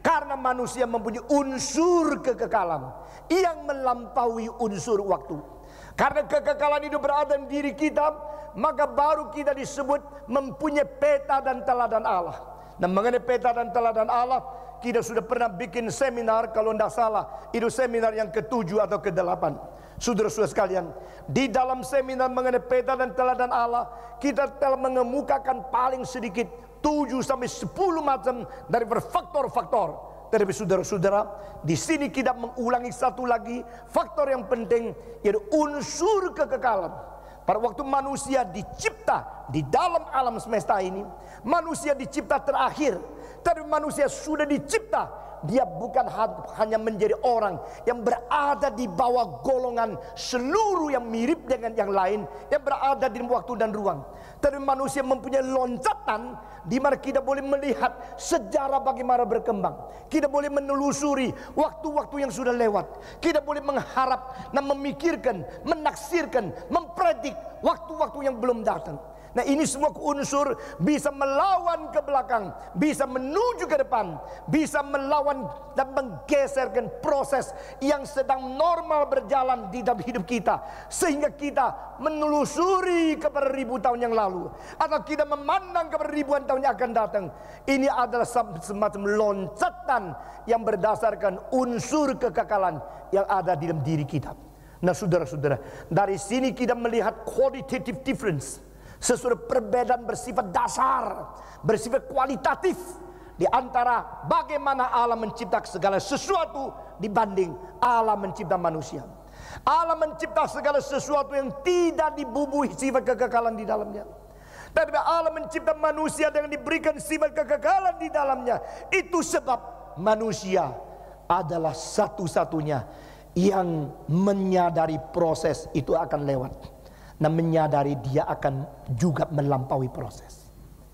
Karena manusia mempunyai unsur kekekalan yang melampaui unsur waktu. Karena kekekalan itu berada di diri kita, maka baru kita disebut mempunyai peta dan teladan Allah. Dan mengenai peta dan teladan Allah, kita sudah pernah bikin seminar, kalau tidak salah itu seminar yang ketujuh atau kedelapan. Saudara-saudara sekalian, di dalam seminar mengenai peta dan teladan Allah, kita telah mengemukakan paling sedikit tujuh sampai sepuluh macam dari faktor-faktor. Tetapi saudara-saudara, di sini kita mengulangi satu lagi faktor yang penting, yaitu unsur kekekalan. Pada waktu manusia dicipta di dalam alam semesta ini, manusia dicipta terakhir. Tapi manusia sudah dicipta, dia bukan hanya menjadi orang yang berada di bawah golongan seluruh yang mirip dengan yang lain, yang berada di waktu dan ruang. Tapi manusia mempunyai loncatan di mana kita boleh melihat sejarah bagaimana berkembang. Kita boleh menelusuri waktu-waktu yang sudah lewat. Kita boleh mengharap dan memikirkan, menaksirkan, mempredik waktu-waktu yang belum datang. Nah, ini semua unsur bisa melawan ke belakang, bisa menuju ke depan, bisa melawan dan menggeserkan proses yang sedang normal berjalan di dalam hidup kita, sehingga kita menelusuri kepada ribu tahun yang lalu, atau kita memandang kepada ribuan tahun yang akan datang. Ini adalah semacam loncatan yang berdasarkan unsur kekekalan yang ada di dalam diri kita. Nah, saudara-saudara, dari sini kita melihat qualitative difference, sesuatu perbedaan bersifat dasar, bersifat kualitatif di antara bagaimana Allah mencipta segala sesuatu dibanding Allah mencipta manusia. Allah mencipta segala sesuatu yang tidak dibubuhi sifat kekekalan di dalamnya. Tapi Allah mencipta manusia dengan diberikan sifat kekekalan di dalamnya. Itu sebab manusia adalah satu-satunya yang menyadari proses itu akan lewat, dan menyadari dia akan juga melampaui proses.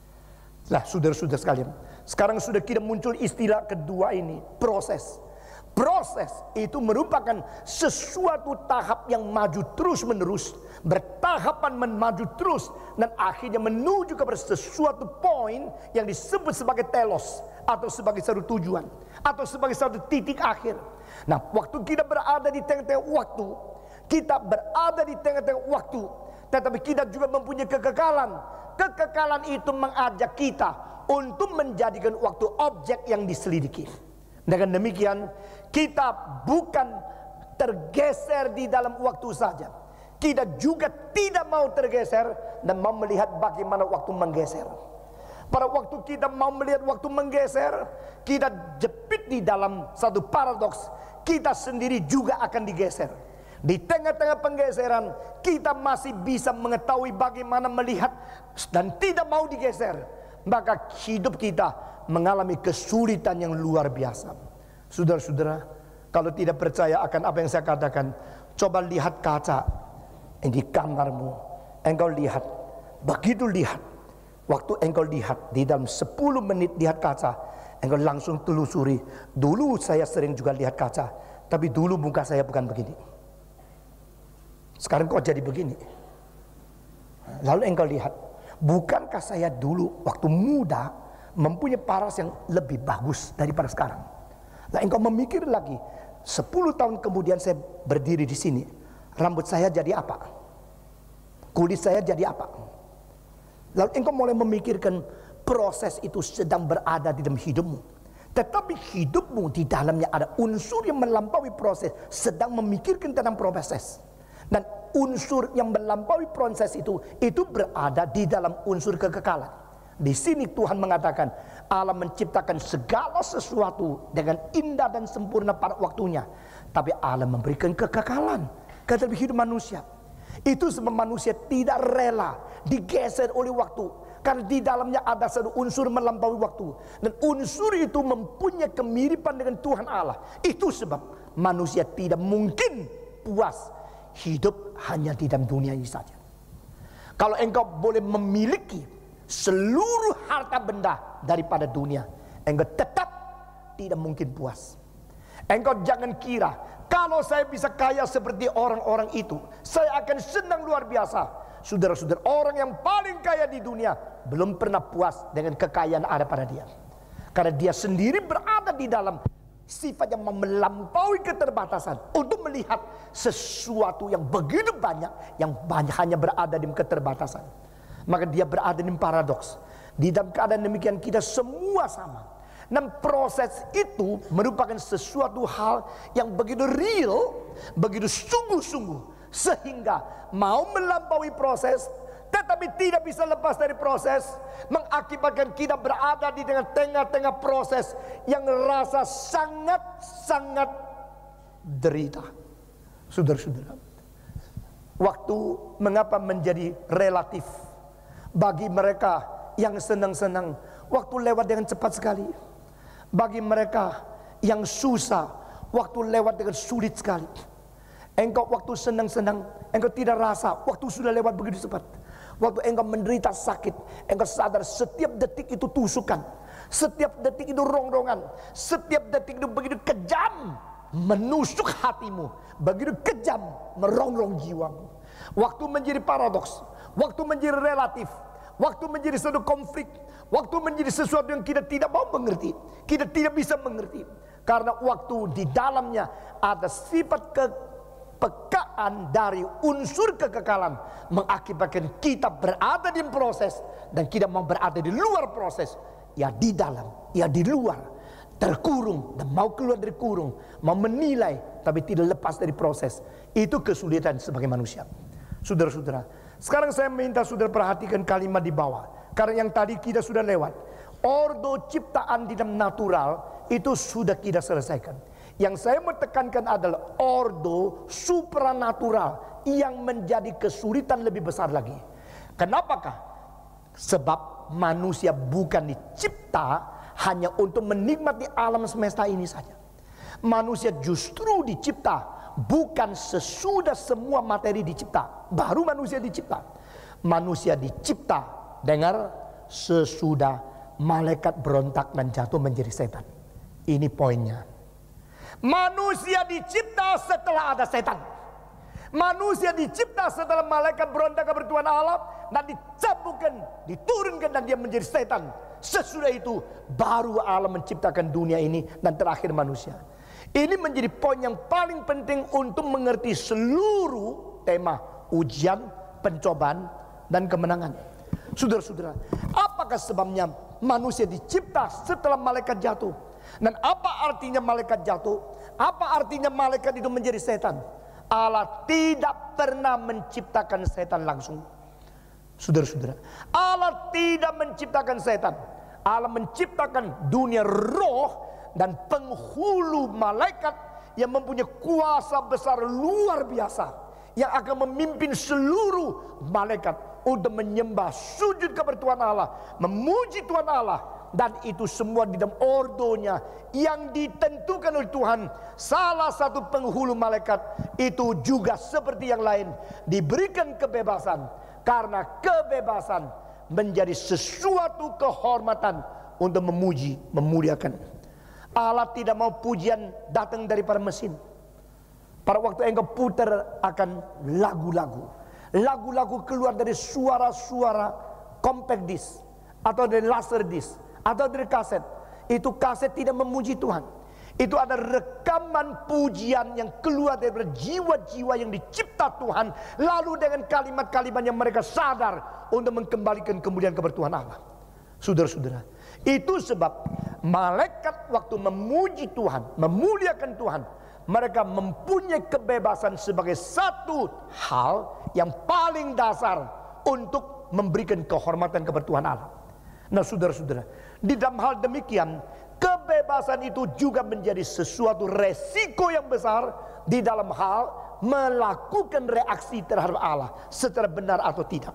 Nah, saudara-saudara sekalian, sekarang sudah kita muncul istilah kedua ini, proses. Proses itu merupakan sesuatu tahap yang maju terus-menerus, bertahapan maju terus, dan akhirnya menuju kepada sesuatu poin yang disebut sebagai telos, atau sebagai satu tujuan, atau sebagai satu titik akhir. Nah, waktu kita berada di tengah-tengah waktu, kita berada di tengah-tengah waktu, tetapi kita juga mempunyai kekekalan. Kekekalan itu mengajak kita untuk menjadikan waktu objek yang diselidiki. Dengan demikian, kita bukan tergeser di dalam waktu saja, kita juga tidak mau tergeser dan mau melihat bagaimana waktu menggeser. Pada waktu kita mau melihat waktu menggeser, kita jepit di dalam satu paradoks, kita sendiri juga akan digeser. Di tengah-tengah penggeseran, kita masih bisa mengetahui bagaimana melihat dan tidak mau digeser. Maka hidup kita mengalami kesulitan yang luar biasa. Saudara-saudara, kalau tidak percaya akan apa yang saya katakan, coba lihat kaca di kamarmu. Engkau lihat, begitu lihat, waktu engkau lihat di dalam sepuluh menit lihat kaca, engkau langsung telusuri. Dulu saya sering juga lihat kaca, tapi dulu muka saya bukan begini. Sekarang kok jadi begini? Lalu engkau lihat, bukankah saya dulu waktu muda mempunyai paras yang lebih bagus daripada sekarang? Nah, engkau memikir lagi, sepuluh tahun kemudian saya berdiri di sini, rambut saya jadi apa? Kulit saya jadi apa? Lalu engkau mulai memikirkan proses itu sedang berada di dalam hidupmu. Tetapi hidupmu di dalamnya ada unsur yang melampaui proses, sedang memikirkan tentang proses. Dan unsur yang melampaui proses itu, itu berada di dalam unsur kekekalan. Di sini Tuhan mengatakan, Allah menciptakan segala sesuatu dengan indah dan sempurna pada waktunya. Tapi Allah memberikan kekekalan ke dalam hidup manusia. Itu sebab manusia tidak rela digeser oleh waktu, karena di dalamnya ada satu unsur melampaui waktu. Dan unsur itu mempunyai kemiripan dengan Tuhan Allah. Itu sebab manusia tidak mungkin puas hidup hanya di dalam dunia ini saja. Kalau engkau boleh memiliki seluruh harta benda daripada dunia, engkau tetap tidak mungkin puas. Engkau jangan kira, kalau saya bisa kaya seperti orang-orang itu, saya akan senang luar biasa. Saudara-saudara, orang yang paling kaya di dunia belum pernah puas dengan kekayaan ada pada dia, karena dia sendiri berada di dalam sifat yang melampaui keterbatasan untuk melihat sesuatu yang begitu banyak yang banyak hanya berada di keterbatasan. Maka dia berada di paradoks. Di dalam keadaan demikian kita semua sama. Dan proses itu merupakan sesuatu hal yang begitu real, begitu sungguh-sungguh, sehingga mau melampaui proses tetapi tidak bisa lepas dari proses, mengakibatkan kita berada di tengah-tengah proses yang rasa sangat-sangat derita. Saudara-saudara, waktu mengapa menjadi relatif bagi mereka yang senang-senang, waktu lewat dengan cepat sekali. Bagi mereka yang susah, waktu lewat dengan sulit sekali. Engkau waktu senang-senang, engkau tidak rasa waktu sudah lewat begitu cepat. Waktu engkau menderita sakit, engkau sadar setiap detik itu tusukan, setiap detik itu rongrongan, setiap detik itu begitu kejam menusuk hatimu, begitu kejam merongrong jiwamu. Waktu menjadi paradoks, waktu menjadi relatif, waktu menjadi satu konflik, waktu menjadi sesuatu yang kita tidak mau mengerti, kita tidak bisa mengerti, karena waktu di dalamnya ada sifat kepekaan dari unsur kekekalan, mengakibatkan kita berada di proses dan kita mau berada di luar proses, ya di dalam, ya di luar, terkurung dan mau keluar dari kurung, mau menilai tapi tidak lepas dari proses. Itu kesulitan sebagai manusia. Saudara-saudara, sekarang saya minta saudara perhatikan kalimat di bawah, karena yang tadi kita sudah lewat. Ordo ciptaan di dalam natural itu sudah kita selesaikan. Yang saya mau tekankan adalah ordo supranatural yang menjadi kesulitan lebih besar lagi. Kenapakah? Sebab manusia bukan dicipta hanya untuk menikmati alam semesta ini saja. Manusia justru dicipta bukan sesudah semua materi dicipta, baru manusia dicipta. Manusia dicipta, dengar, sesudah malaikat berontak dan jatuh menjadi setan. Ini poinnya. Manusia dicipta setelah ada setan. Manusia dicipta setelah malaikat berontak kepada Tuhan Allah dan dicabutkan, diturunkan dan dia menjadi setan. Sesudah itu baru Allah menciptakan dunia ini dan terakhir manusia. Ini menjadi poin yang paling penting untuk mengerti seluruh tema ujian, pencobaan dan kemenangan. Saudara-saudara, apakah sebabnya manusia dicipta setelah malaikat jatuh? Dan apa artinya malaikat jatuh? Apa artinya malaikat itu menjadi setan? Allah tidak pernah menciptakan setan langsung. Saudara-saudara, Allah tidak menciptakan setan. Allah menciptakan dunia roh dan penghulu malaikat yang mempunyai kuasa besar luar biasa, yang akan memimpin seluruh malaikat untuk menyembah, sujud kepada Tuhan Allah, memuji Tuhan Allah. Dan itu semua di dalam ordonya yang ditentukan oleh Tuhan. Salah satu penghulu malaikat itu juga seperti yang lain diberikan kebebasan, karena kebebasan menjadi sesuatu kehormatan untuk memuji, memuliakan. Allah tidak mau pujian datang daripada mesin. Pada waktu engkau putar akan lagu-lagu, lagu-lagu keluar dari suara-suara compact disc atau dari laser disc atau dari kaset. Itu kaset tidak memuji Tuhan. Itu ada rekaman pujian yang keluar dari jiwa-jiwa yang dicipta Tuhan, lalu dengan kalimat-kalimat yang mereka sadar untuk mengembalikan kemuliaan kepada Tuhan Allah. Saudara-saudara, itu sebab malaikat waktu memuji Tuhan, memuliakan Tuhan, mereka mempunyai kebebasan sebagai satu hal yang paling dasar untuk memberikan kehormatan kepada Tuhan Allah. Nah, saudara-saudara, di dalam hal demikian, kebebasan itu juga menjadi sesuatu resiko yang besar di dalam hal melakukan reaksi terhadap Allah secara benar atau tidak.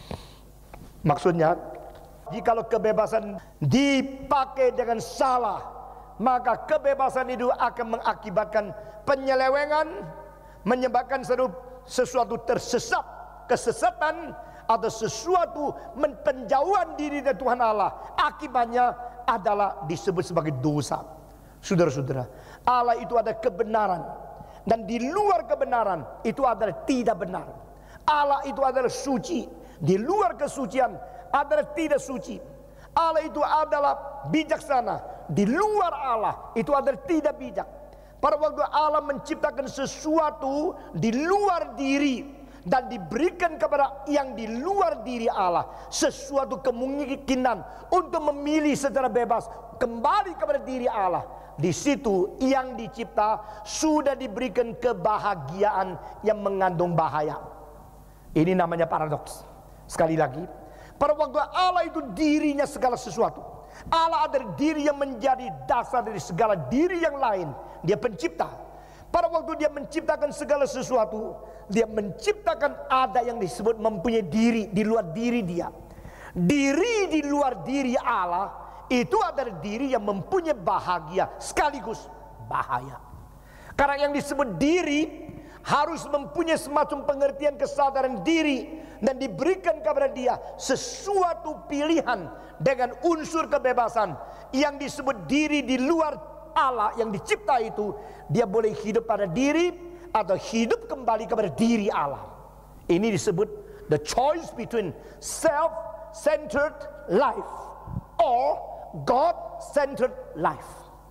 Maksudnya, jikalau kebebasan dipakai dengan salah, maka kebebasan itu akan mengakibatkan penyelewengan, menyebabkan sesuatu tersesat, kesesatan, atau sesuatu penjauhan diri dari Tuhan Allah. Akibatnya adalah disebut sebagai dosa. Saudara-saudara, Allah itu ada kebenaran, dan di luar kebenaran itu adalah tidak benar. Allah itu adalah suci, di luar kesucian adalah tidak suci. Allah itu adalah bijaksana, di luar Allah itu adalah tidak bijak. Pada waktu Allah menciptakan sesuatu di luar diri dan diberikan kepada yang di luar diri Allah sesuatu kemungkinan untuk memilih secara bebas kembali kepada diri Allah, di situ yang dicipta sudah diberikan kebahagiaan yang mengandung bahaya. Ini namanya paradoks. Sekali lagi, pada waktu Allah itu dirinya segala sesuatu, Allah adalah diri yang menjadi dasar dari segala diri yang lain. Dia pencipta. Pada waktu dia menciptakan segala sesuatu, dia menciptakan ada yang disebut mempunyai diri di luar diri dia. Diri di luar diri Allah itu adalah diri yang mempunyai bahagia sekaligus bahaya. Karena yang disebut diri harus mempunyai semacam pengertian kesadaran diri dan diberikan kepada dia sesuatu pilihan dengan unsur kebebasan. Yang disebut diri di luar Allah yang dicipta itu, dia boleh hidup pada diri atau hidup kembali kepada diri Allah. Ini disebut the choice between self-centered life or God-centered life.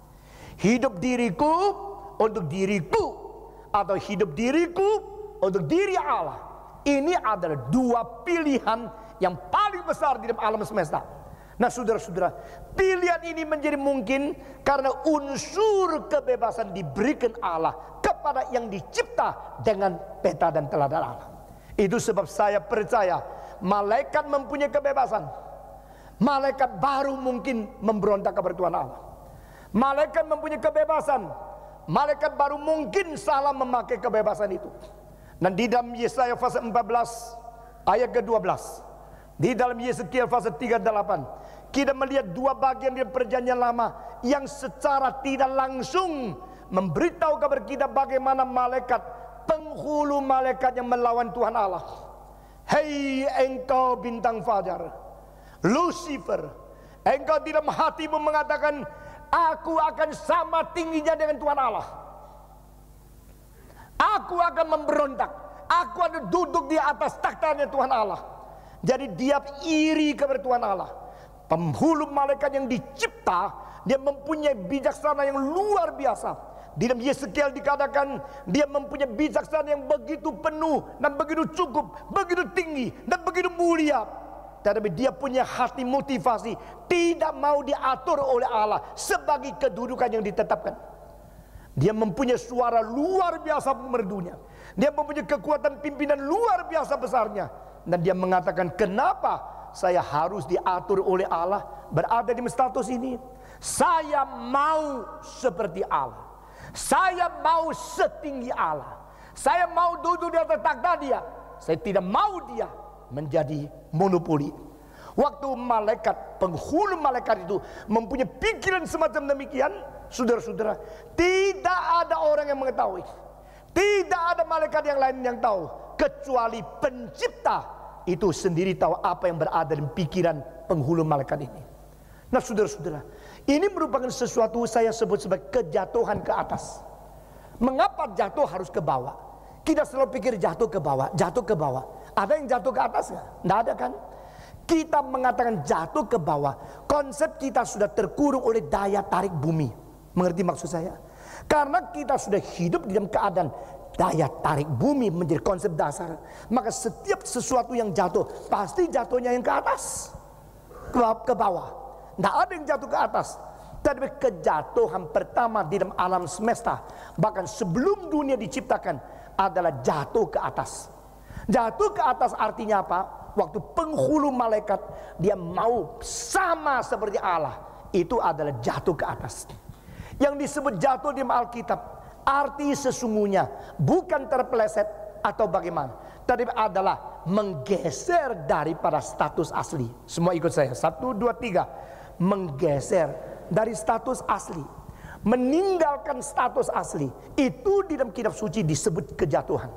Hidup diriku untuk diriku atau hidup diriku untuk diri Allah. Ini adalah dua pilihan yang paling besar di dalam alam semesta. Nah saudara-saudara, pilihan ini menjadi mungkin karena unsur kebebasan diberikan Allah kepada yang dicipta dengan peta dan teladan Allah. Itu sebab saya percaya malaikat mempunyai kebebasan. Malaikat baru mungkin memberontak kepada Tuhan Allah. Malaikat mempunyai kebebasan. Malaikat baru mungkin salah memakai kebebasan itu. Dan di dalam Yesaya pasal empat belas ayat ke dua belas, di dalam Yeskiel pasal tiga puluh delapan, kita melihat dua bagian dari perjanjian lama yang secara tidak langsung memberitahu kepada kita bagaimana malaikat, penghulu malaikat yang melawan Tuhan Allah. Hei engkau bintang fajar, Lucifer, engkau di dalam hatimu mengatakan, aku akan sama tingginya dengan Tuhan Allah. Aku akan memberontak. Aku akan duduk di atas takhtanya Tuhan Allah. Jadi dia iri kepada Tuhan Allah. Penghulu malaikat yang dicipta, dia mempunyai bijaksana yang luar biasa. Di dalam Yeskiel dikatakan dia mempunyai bijaksana yang begitu penuh dan begitu cukup, begitu tinggi dan begitu mulia. Tetapi dia punya hati motivasi, tidak mau diatur oleh Allah sebagai kedudukan yang ditetapkan. Dia mempunyai suara luar biasa merdunya. Dia mempunyai kekuatan pimpinan luar biasa besarnya. Dan dia mengatakan, kenapa saya harus diatur oleh Allah berada di status ini? Saya mau seperti Allah. Saya mau setinggi Allah. Saya mau duduk di atas takhta dia. Saya tidak mau dia menjadi monopoli. Waktu malaikat, penghulu malaikat itu mempunyai pikiran semacam demikian, saudara-saudara, tidak ada orang yang mengetahui. Tidak ada malaikat yang lain yang tahu, kecuali pencipta itu sendiri tahu apa yang berada dalam pikiran penghulu malaikat ini. Nah saudara-saudara, ini merupakan sesuatu saya sebut sebagai kejatuhan ke atas. Mengapa jatuh harus ke bawah? Kita selalu pikir jatuh ke bawah, jatuh ke bawah. Ada yang jatuh ke atas nggak? Nggak ada kan? Kita mengatakan jatuh ke bawah, konsep kita sudah terkurung oleh daya tarik bumi. Mengerti maksud saya? Karena kita sudah hidup di dalam keadaan daya tarik bumi menjadi konsep dasar, maka setiap sesuatu yang jatuh pasti jatuhnya yang ke atas, ke, ke bawah. Tidak ada yang jatuh ke atas. Tapi kejatuhan pertama di dalam alam semesta, bahkan sebelum dunia diciptakan, adalah jatuh ke atas. Jatuh ke atas artinya apa? Waktu penghulu malaikat dia mau sama seperti Allah, itu adalah jatuh ke atas. Yang disebut jatuh di Alkitab, arti sesungguhnya bukan terpeleset atau bagaimana, tapi adalah menggeser daripada status asli. Semua ikut saya, satu, dua, tiga. Menggeser dari status asli, meninggalkan status asli. Itu di dalam kitab suci disebut kejatuhan.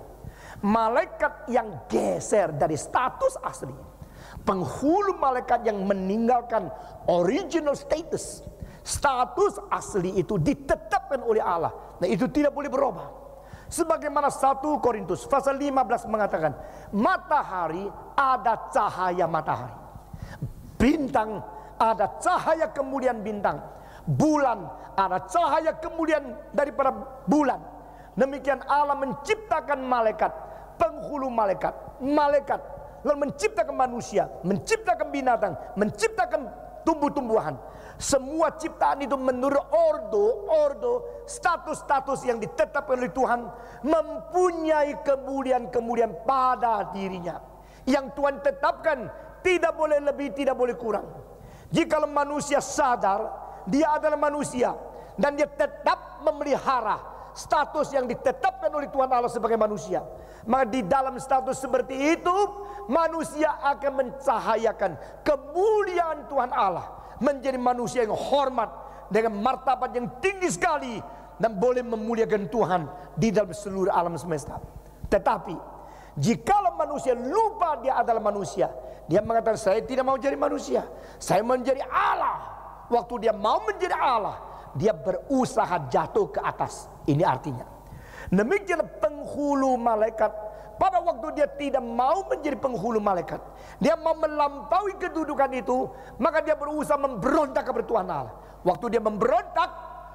Malaikat yang geser dari status asli, penghulu malaikat yang meninggalkan original status. Status asli itu ditetapkan oleh Allah. Nah itu tidak boleh berubah. Sebagaimana satu Korintus pasal lima belas mengatakan, matahari ada cahaya matahari, bintang ada cahaya kemuliaan bintang, bulan, ada cahaya kemuliaan daripada bulan. Demikian Allah menciptakan malaikat, penghulu malaikat, malaikat, lalu menciptakan manusia, menciptakan binatang, menciptakan tumbuh-tumbuhan. Semua ciptaan itu menurut ordo, ordo, status-status yang ditetapkan oleh Tuhan, mempunyai kemuliaan-kemuliaan pada dirinya. Yang Tuhan tetapkan tidak boleh lebih, tidak boleh kurang. Jika manusia sadar dia adalah manusia dan dia tetap memelihara status yang ditetapkan oleh Tuhan Allah sebagai manusia, maka di dalam status seperti itu manusia akan mencahayakan kemuliaan Tuhan Allah, menjadi manusia yang hormat dengan martabat yang tinggi sekali dan boleh memuliakan Tuhan di dalam seluruh alam semesta. Tetapi jikalau manusia lupa dia adalah manusia, dia mengatakan saya tidak mau jadi manusia, saya mau menjadi Allah. Waktu dia mau menjadi Allah, dia berusaha jatuh ke atas. Ini artinya demikian penghulu malaikat. Pada waktu dia tidak mau menjadi penghulu malaikat, dia mau melampaui kedudukan itu, maka dia berusaha memberontak kepada Tuhan Allah. Waktu dia memberontak,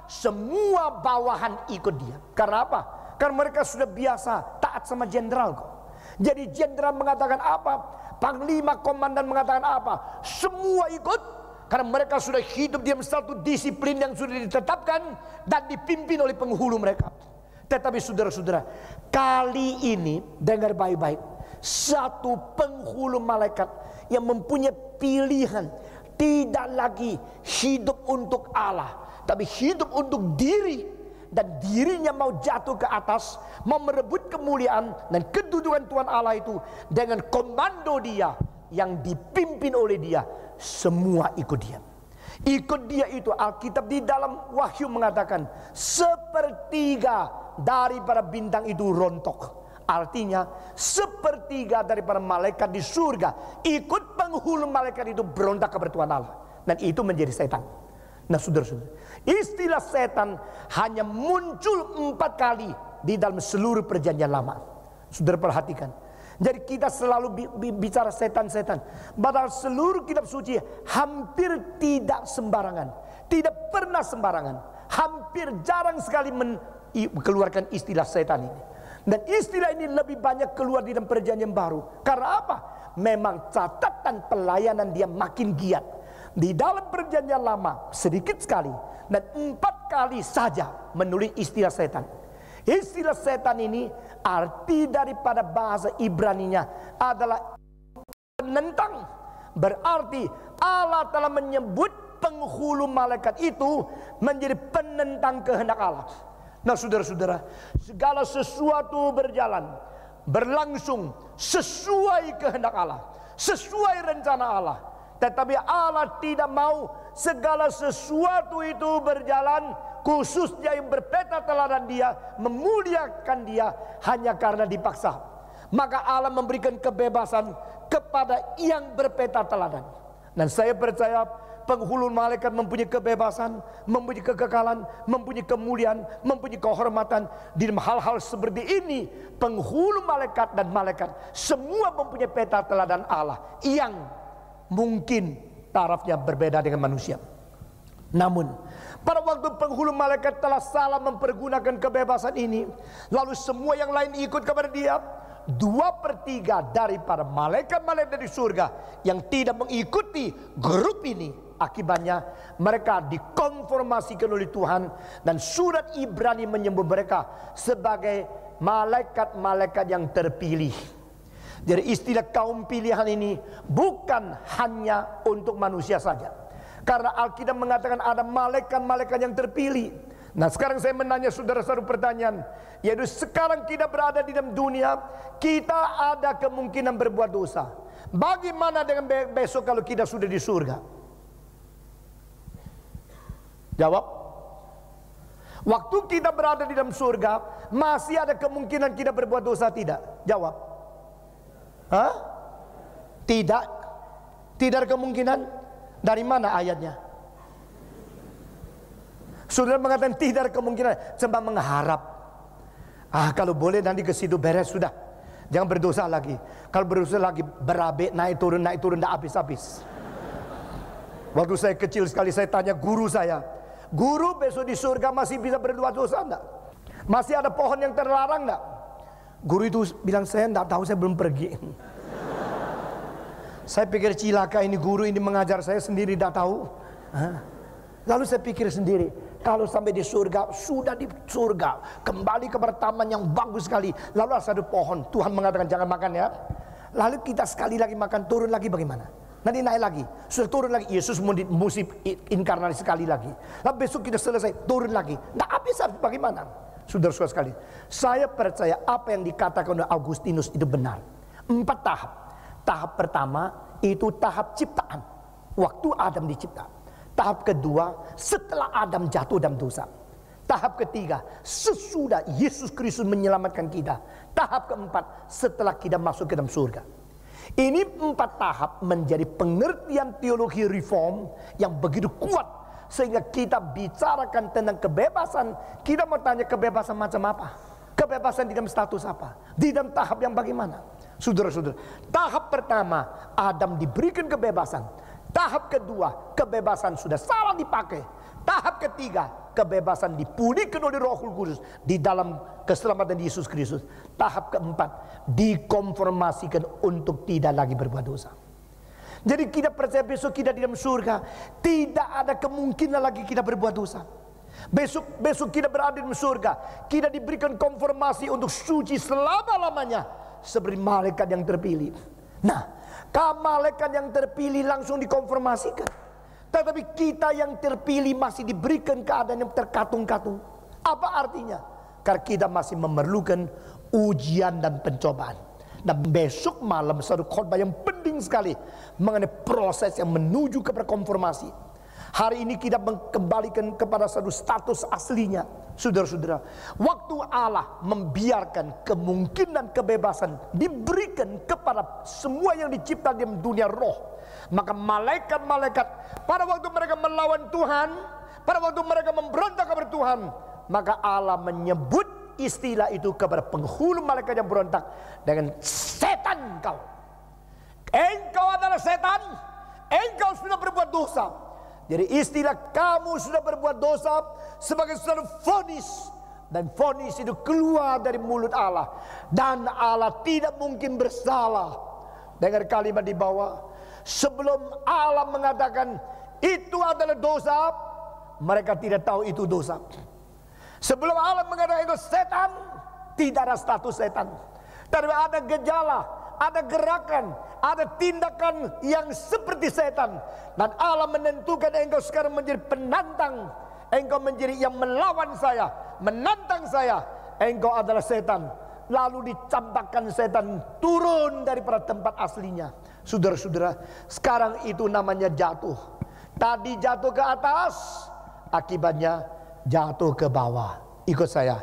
semua bawahan ikut dia. Karena apa? Karena mereka sudah biasa taat sama jenderal kok. Jadi jenderal mengatakan apa, panglima komandan mengatakan apa, semua ikut. Karena mereka sudah hidup di satu disiplin yang sudah ditetapkan dan dipimpin oleh penghulu mereka. Tetapi saudara-saudara, kali ini dengar baik-baik, satu penghulu malaikat yang mempunyai pilihan, tidak lagi hidup untuk Allah, tapi hidup untuk diri. Dan dirinya mau jatuh ke atas, mau merebut kemuliaan dan kedudukan Tuhan Allah itu dengan komando dia yang dipimpin oleh dia. Semua ikut dia. Ikut dia itu Alkitab di dalam Wahyu mengatakan sepertiga daripada bintang itu rontok. Artinya sepertiga daripada malaikat di surga ikut penghulu malaikat itu berontak kepada Tuhan Allah. Dan itu menjadi setan. Nah saudara-saudara, istilah setan hanya muncul empat kali di dalam seluruh perjanjian lama. Saudara perhatikan. Jadi kita selalu bicara setan-setan, padahal seluruh kitab suci hampir tidak sembarangan, tidak pernah sembarangan, hampir jarang sekali mengeluarkan istilah setan ini. Dan istilah ini lebih banyak keluar di dalam perjanjian baru. Karena apa? Memang catatan pelayanan dia makin giat. Di dalam perjanjian lama sedikit sekali dan empat kali saja menulis istilah setan. Istilah setan ini arti daripada bahasa Ibraninya adalah penentang. Berarti Allah telah menyebut penghulu malaikat itu menjadi penentang kehendak Allah. Nah saudara-saudara, segala sesuatu berjalan, berlangsung sesuai kehendak Allah, sesuai rencana Allah. Tetapi Allah tidak mau segala sesuatu itu berjalan, khususnya yang berpeta teladan dia, memuliakan dia hanya karena dipaksa. Maka Allah memberikan kebebasan kepada yang berpeta teladan. Dan saya percaya penghulu malaikat mempunyai kebebasan, mempunyai kekekalan, mempunyai kemuliaan, mempunyai kehormatan. Di dalam hal-hal seperti ini, penghulu malaikat dan malaikat semua mempunyai peta teladan Allah yang mungkin tarafnya berbeda dengan manusia. Namun pada waktu penghulu malaikat telah salah mempergunakan kebebasan ini, lalu semua yang lain ikut kepada dia, dua per tiga daripada malaikat-malaikat dari surga yang tidak mengikuti grup ini, akibatnya mereka dikonformasikan oleh Tuhan. Dan surat Ibrani menyebut mereka sebagai malaikat-malaikat yang terpilih. Jadi istilah kaum pilihan ini bukan hanya untuk manusia saja, karena Alkitab mengatakan ada malaikat-malaikat yang terpilih. Nah sekarang saya menanya saudara satu pertanyaan, yaitu sekarang kita berada di dalam dunia, kita ada kemungkinan berbuat dosa. Bagaimana dengan besok kalau kita sudah di surga? Jawab. Waktu kita berada di dalam surga, masih ada kemungkinan kita berbuat dosa tidak? Jawab. Hah? Tidak. Tidak ada kemungkinan. Dari mana ayatnya? Saudara mengatakan tidak ada kemungkinan, cuma mengharap. Ah, kalau boleh nanti ke situ beres sudah. Jangan berdosa lagi. Kalau berdosa lagi berabe, naik turun naik turun tidak habis-habis. Waktu saya kecil sekali saya tanya guru saya, Guru, besok di surga masih bisa berbuat dosa enggak? Masih ada pohon yang terlarang enggak? Guru itu bilang, saya enggak tahu, saya belum pergi. Saya pikir cilaka ini guru ini mengajar saya sendiri enggak tahu. Hah? Lalu saya pikir sendiri, kalau sampai di surga, sudah di surga, kembali kepada taman yang bagus sekali. Lalu ada satu pohon, Tuhan mengatakan jangan makan ya. Lalu kita sekali lagi makan, turun lagi bagaimana? Nanti naik lagi, sudah turun lagi. Yesus mesti inkarnasi sekali lagi. Lalu besok kita selesai, turun lagi. Nah habis bagaimana? Saudara-saudara sekali, saya percaya apa yang dikatakan oleh Augustinus itu benar. Empat tahap. Tahap pertama itu tahap ciptaan, waktu Adam dicipta. Tahap kedua, setelah Adam jatuh dalam dosa. Tahap ketiga, sesudah Yesus Kristus menyelamatkan kita. Tahap keempat, setelah kita masuk ke dalam surga. Ini empat tahap menjadi pengertian teologi reform yang begitu kuat, sehingga kita bicarakan tentang kebebasan. Kita mau tanya kebebasan macam apa? Kebebasan di dalam status apa? Di dalam tahap yang bagaimana? Saudara-saudara, tahap pertama, Adam diberikan kebebasan. Tahap kedua, kebebasan sudah salah dipakai. Tahap ketiga, kebebasan dipulihkan oleh Roh Kudus di dalam keselamatan Yesus Kristus. Tahap keempat, dikonformasikan untuk tidak lagi berbuat dosa. Jadi kita percaya besok kita di dalam surga, tidak ada kemungkinan lagi kita berbuat dosa. Besok besok kita berada di surga, kita diberikan konfirmasi untuk suci selama-lamanya seperti malaikat yang terpilih. Nah, malaikat yang terpilih langsung dikonfirmasikan, tetapi kita yang terpilih masih diberikan keadaan yang terkatung-katung. Apa artinya? Karena kita masih memerlukan ujian dan pencobaan. Dan besok malam satu khotbah yang penting sekali mengenai proses yang menuju kepada konfirmasi. Hari ini kita mengembalikan kepada satu status aslinya. Saudara-saudara, waktu Allah membiarkan kemungkinan kebebasan diberikan kepada semua yang dicipta di dunia roh, maka malaikat-malaikat pada waktu mereka melawan Tuhan, pada waktu mereka memberontak kepada Tuhan, maka Allah menyebut istilah itu kepada penghulu malaikat yang berontak dengan setan kau. Engkau adalah setan, engkau sudah berbuat dosa. Jadi istilah kamu sudah berbuat dosa sebagai suatu vonis, dan vonis itu keluar dari mulut Allah, dan Allah tidak mungkin bersalah. Dengar kalimat di bawah, sebelum Allah mengatakan itu adalah dosa, mereka tidak tahu itu dosa. Sebelum Allah mengatakan itu setan, tidak ada status setan, tapi ada gejala, ada gerakan, ada tindakan yang seperti setan. Dan Allah menentukan engkau sekarang menjadi penantang, engkau menjadi yang melawan saya, menantang saya, engkau adalah setan. Lalu dicampakkan setan turun daripada tempat aslinya. Saudara-saudara, sekarang itu namanya jatuh. Tadi jatuh ke atas, akibatnya jatuh ke bawah. Ikut saya.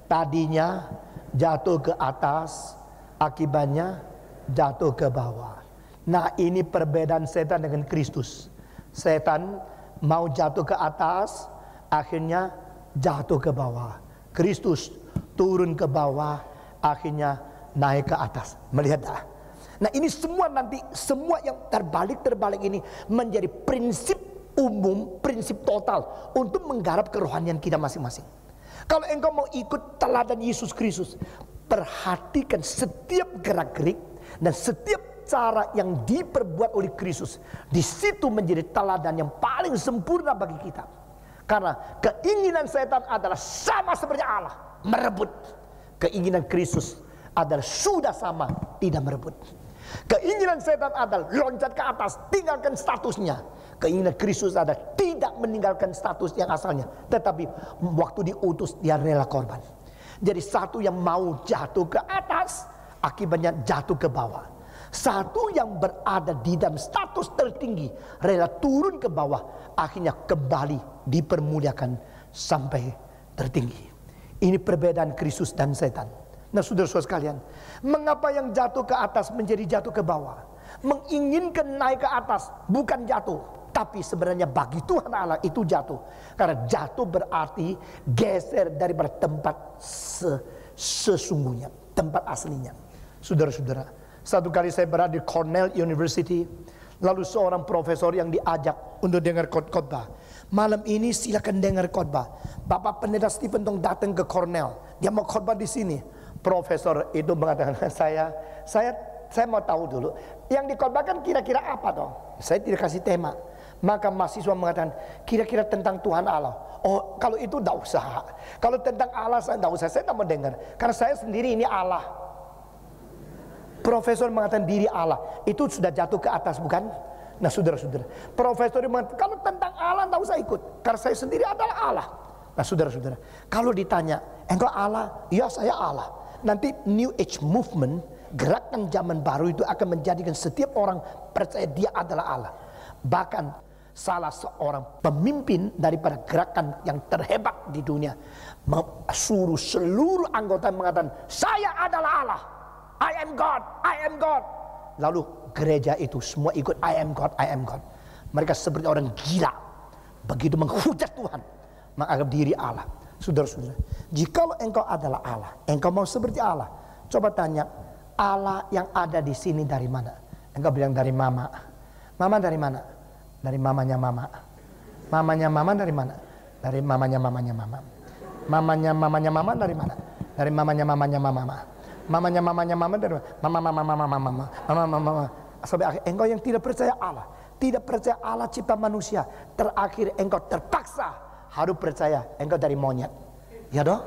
Tadinya jatuh ke atas, akibatnya jatuh ke bawah. Nah, ini perbedaan setan dengan Kristus. Setan mau jatuh ke atas, akhirnya jatuh ke bawah. Kristus turun ke bawah, akhirnya naik ke atas. Melihat tak? Nah, ini semua nanti, semua yang terbalik-terbalik ini menjadi prinsip umum, prinsip total untuk menggarap kerohanian kita masing-masing. Kalau engkau mau ikut teladan Yesus Kristus, perhatikan setiap gerak-gerik dan setiap cara yang diperbuat oleh Kristus. Di situ menjadi teladan yang paling sempurna bagi kita. Karena keinginan setan adalah sama seperti Allah, merebut. Keinginan Kristus adalah sudah sama, tidak merebut. Keinginan setan adalah loncat ke atas, tinggalkan statusnya. Keinginan Kristus adalah tidak meninggalkan status yang asalnya, tetapi waktu diutus dia rela korban. Jadi satu yang mau jatuh ke atas, akibatnya jatuh ke bawah. Satu yang berada di dalam status tertinggi, rela turun ke bawah, akhirnya kembali dipermuliakan sampai tertinggi. Ini perbedaan Kristus dan setan. Nah, saudara-saudara sekalian, mengapa yang jatuh ke atas menjadi jatuh ke bawah? Menginginkan naik ke atas, bukan jatuh. Tapi sebenarnya bagi Tuhan Allah itu jatuh. Karena jatuh berarti geser daripada tempat sesungguhnya, tempat aslinya. Saudara-saudara, satu kali saya berada di Cornell University, lalu seorang profesor yang diajak untuk dengar khotbah Malam ini silakan dengar khotbah. Bapak Pendeta Stephen dong datang ke Cornell. Dia mau khotbah di sini. Profesor itu mengatakan, saya saya saya mau tahu dulu yang dikhotbahkan kira-kira apa dong. Saya tidak kasih tema. Maka mahasiswa mengatakan, kira-kira tentang Tuhan Allah. Oh, kalau itu tidak usah. Kalau tentang Allah saya tidak usah. Saya tidak mau dengar. Karena saya sendiri ini Allah. Profesor mengatakan diri Allah. Itu sudah jatuh ke atas, bukan? Nah, saudara-saudara, profesor mengatakan kalau tentang Allah tidak usah ikut, karena saya sendiri adalah Allah. Nah, saudara-saudara, kalau ditanya, engkau Allah? Ya, saya Allah. Nanti New Age Movement, gerakan zaman baru itu akan menjadikan setiap orang percaya dia adalah Allah. Bahkan salah seorang pemimpin daripada gerakan yang terhebat di dunia suruh seluruh anggota mengatakan, saya adalah Allah. I am God, I am God. Lalu gereja itu semua ikut I am God, I am God. Mereka seperti orang gila. Begitu menghujat Tuhan, menganggap diri Allah. Saudara-saudara, jikalau engkau adalah Allah, engkau mau seperti Allah, coba tanya, Allah yang ada di sini dari mana? Engkau bilang dari mama. Mama dari mana? Dari mamanya mama. Mamanya mama dari mana? Dari mamanya mamanya mama. Mamanya mamanya mama dari mana? Dari mamanya mamanya mama. Mamanya mamanya mama dari mama mama mama mama mama mama mama mama sampai akhir engkau yang tidak percaya Allah, tidak percaya Allah cipta manusia, terakhir engkau terpaksa harus percaya engkau dari monyet, ya dong?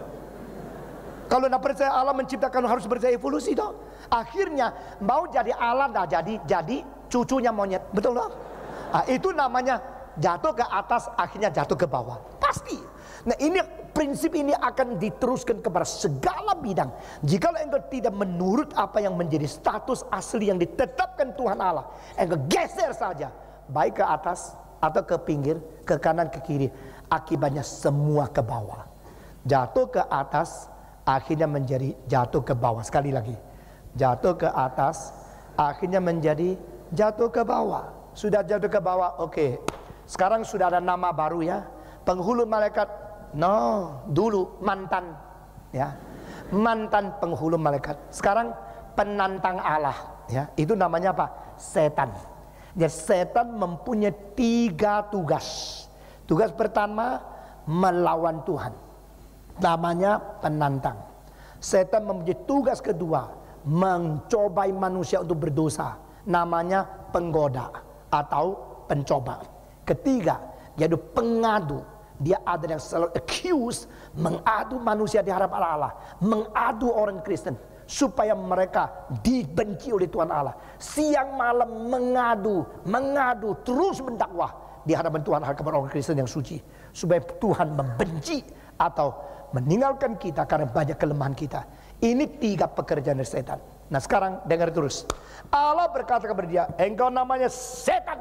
Kalau tidak percaya Allah menciptakan harus percaya evolusi dong. Akhirnya mau jadi Allah dah jadi jadi cucunya monyet, betul dong? Nah, itu namanya jatuh ke atas akhirnya jatuh ke bawah, pasti. Nah, ini prinsip ini akan diteruskan kepada segala bidang. Jika engkau tidak menurut apa yang menjadi status asli yang ditetapkan Tuhan Allah, engkau geser saja, baik ke atas atau ke pinggir, ke kanan, ke kiri, akibatnya semua ke bawah. Jatuh ke atas akhirnya menjadi jatuh ke bawah. Sekali lagi, jatuh ke atas akhirnya menjadi jatuh ke bawah. Sudah jatuh ke bawah, oke. Okay. Sekarang sudah ada nama baru ya, penghulu malaikat. No, dulu mantan, ya, mantan penghulu malaikat. Sekarang penantang Allah, ya, itu namanya apa? Setan. Jadi setan mempunyai tiga tugas. Tugas pertama melawan Tuhan, namanya penantang. Setan mempunyai tugas kedua mencobai manusia untuk berdosa, namanya penggoda atau pencoba. Ketiga, yaitu pengadu. Dia ada yang selalu accuse, mengadu manusia di hadapan Allah, mengadu orang Kristen supaya mereka dibenci oleh Tuhan Allah. Siang malam mengadu, mengadu, terus mendakwah di hadapan Tuhan Allah kepada orang Kristen yang suci, supaya Tuhan membenci atau meninggalkan kita karena banyak kelemahan kita. Ini tiga pekerjaan dari setan. Nah, sekarang dengar terus. Allah berkata kepada dia, engkau namanya setan.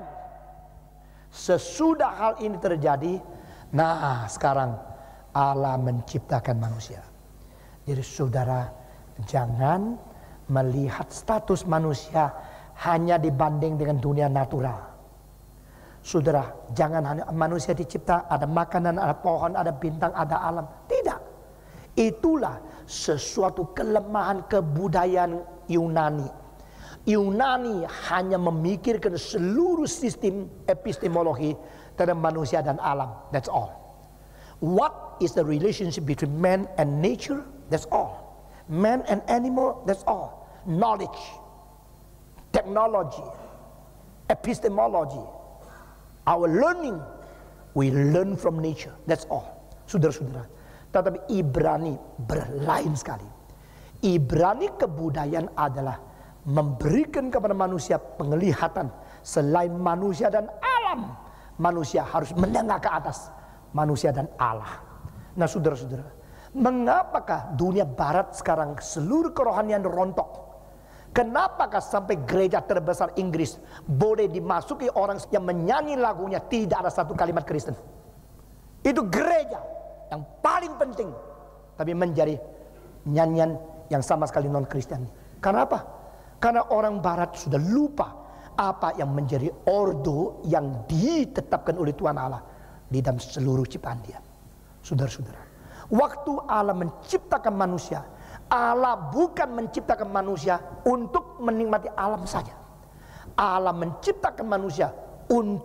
Sesudah hal ini terjadi, nah, sekarang Allah menciptakan manusia. Jadi saudara, jangan melihat status manusia hanya dibanding dengan dunia natural. Saudara, jangan hanya manusia dicipta, ada makanan, ada pohon, ada bintang, ada alam. Tidak. Itulah sesuatu kelemahan kebudayaan Yunani. Yunani hanya memikirkan seluruh sistem epistemologi terhadap manusia dan alam. That's all. What is the relationship between man and nature? That's all. Man and animal? That's all. Knowledge, technology, epistemology, our learning, we learn from nature. That's all. Saudara-saudara, tetapi Ibrani berlain sekali. Ibrani kebudayaan adalah memberikan kepada manusia penglihatan selain manusia dan alam. Manusia harus menengah ke atas manusia dan Allah. Nah, saudara-saudara, mengapakah dunia barat sekarang seluruh kerohanian rontok? Kenapakah sampai gereja terbesar Inggris boleh dimasuki orang yang menyanyi lagunya tidak ada satu kalimat Kristen? Itu gereja yang paling penting, tapi menjadi nyanyian yang sama sekali non Kristen. Karena apa? Karena orang barat sudah lupa apa yang menjadi ordo yang ditetapkan oleh Tuhan Allah di dalam seluruh ciptaan dia. Saudara-saudara, waktu Allah menciptakan manusia, Allah bukan menciptakan manusia untuk menikmati alam saja. Allah menciptakan manusia untuk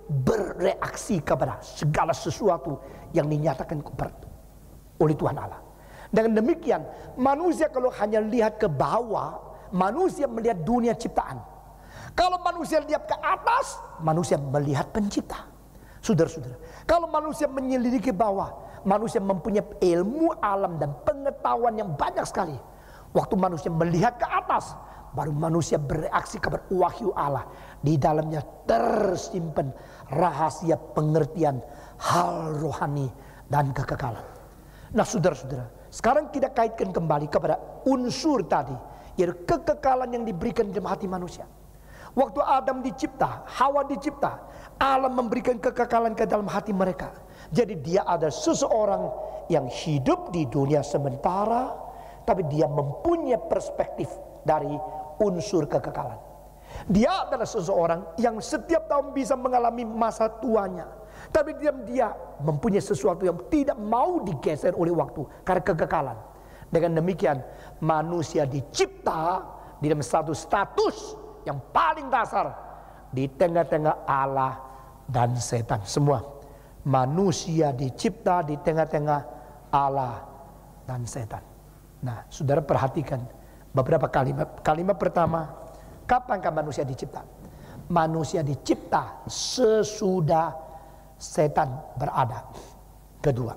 bereaksi kepada segala sesuatu yang dinyatakan oleh Tuhan Allah. Dengan demikian, manusia kalau hanya lihat ke bawah, manusia melihat dunia ciptaan. Kalau manusia lihat ke atas, manusia melihat pencipta. Saudara-saudara, kalau manusia menyelidiki bawah, manusia mempunyai ilmu alam dan pengetahuan yang banyak sekali. Waktu manusia melihat ke atas, baru manusia bereaksi kepada wahyu Allah. Di dalamnya tersimpan rahasia pengertian hal rohani dan kekekalan. Nah saudara-saudara, sekarang kita kaitkan kembali kepada unsur tadi, yaitu kekekalan yang diberikan dalam hati manusia. Waktu Adam dicipta, Hawa dicipta, Allah memberikan kekekalan ke dalam hati mereka. Jadi dia ada seseorang yang hidup di dunia sementara, tapi dia mempunyai perspektif dari unsur kekekalan. Dia adalah seseorang yang setiap tahun bisa mengalami masa tuanya, tapi dia, dia mempunyai sesuatu yang tidak mau digeser oleh waktu karena kekekalan. Dengan demikian manusia dicipta di dalam satu status yang paling dasar di tengah-tengah Allah dan setan. Semua manusia dicipta di tengah-tengah Allah dan setan. Nah, saudara perhatikan beberapa kalimat. Kalimat pertama, kapankah manusia dicipta? Manusia dicipta sesudah setan berada. Kedua,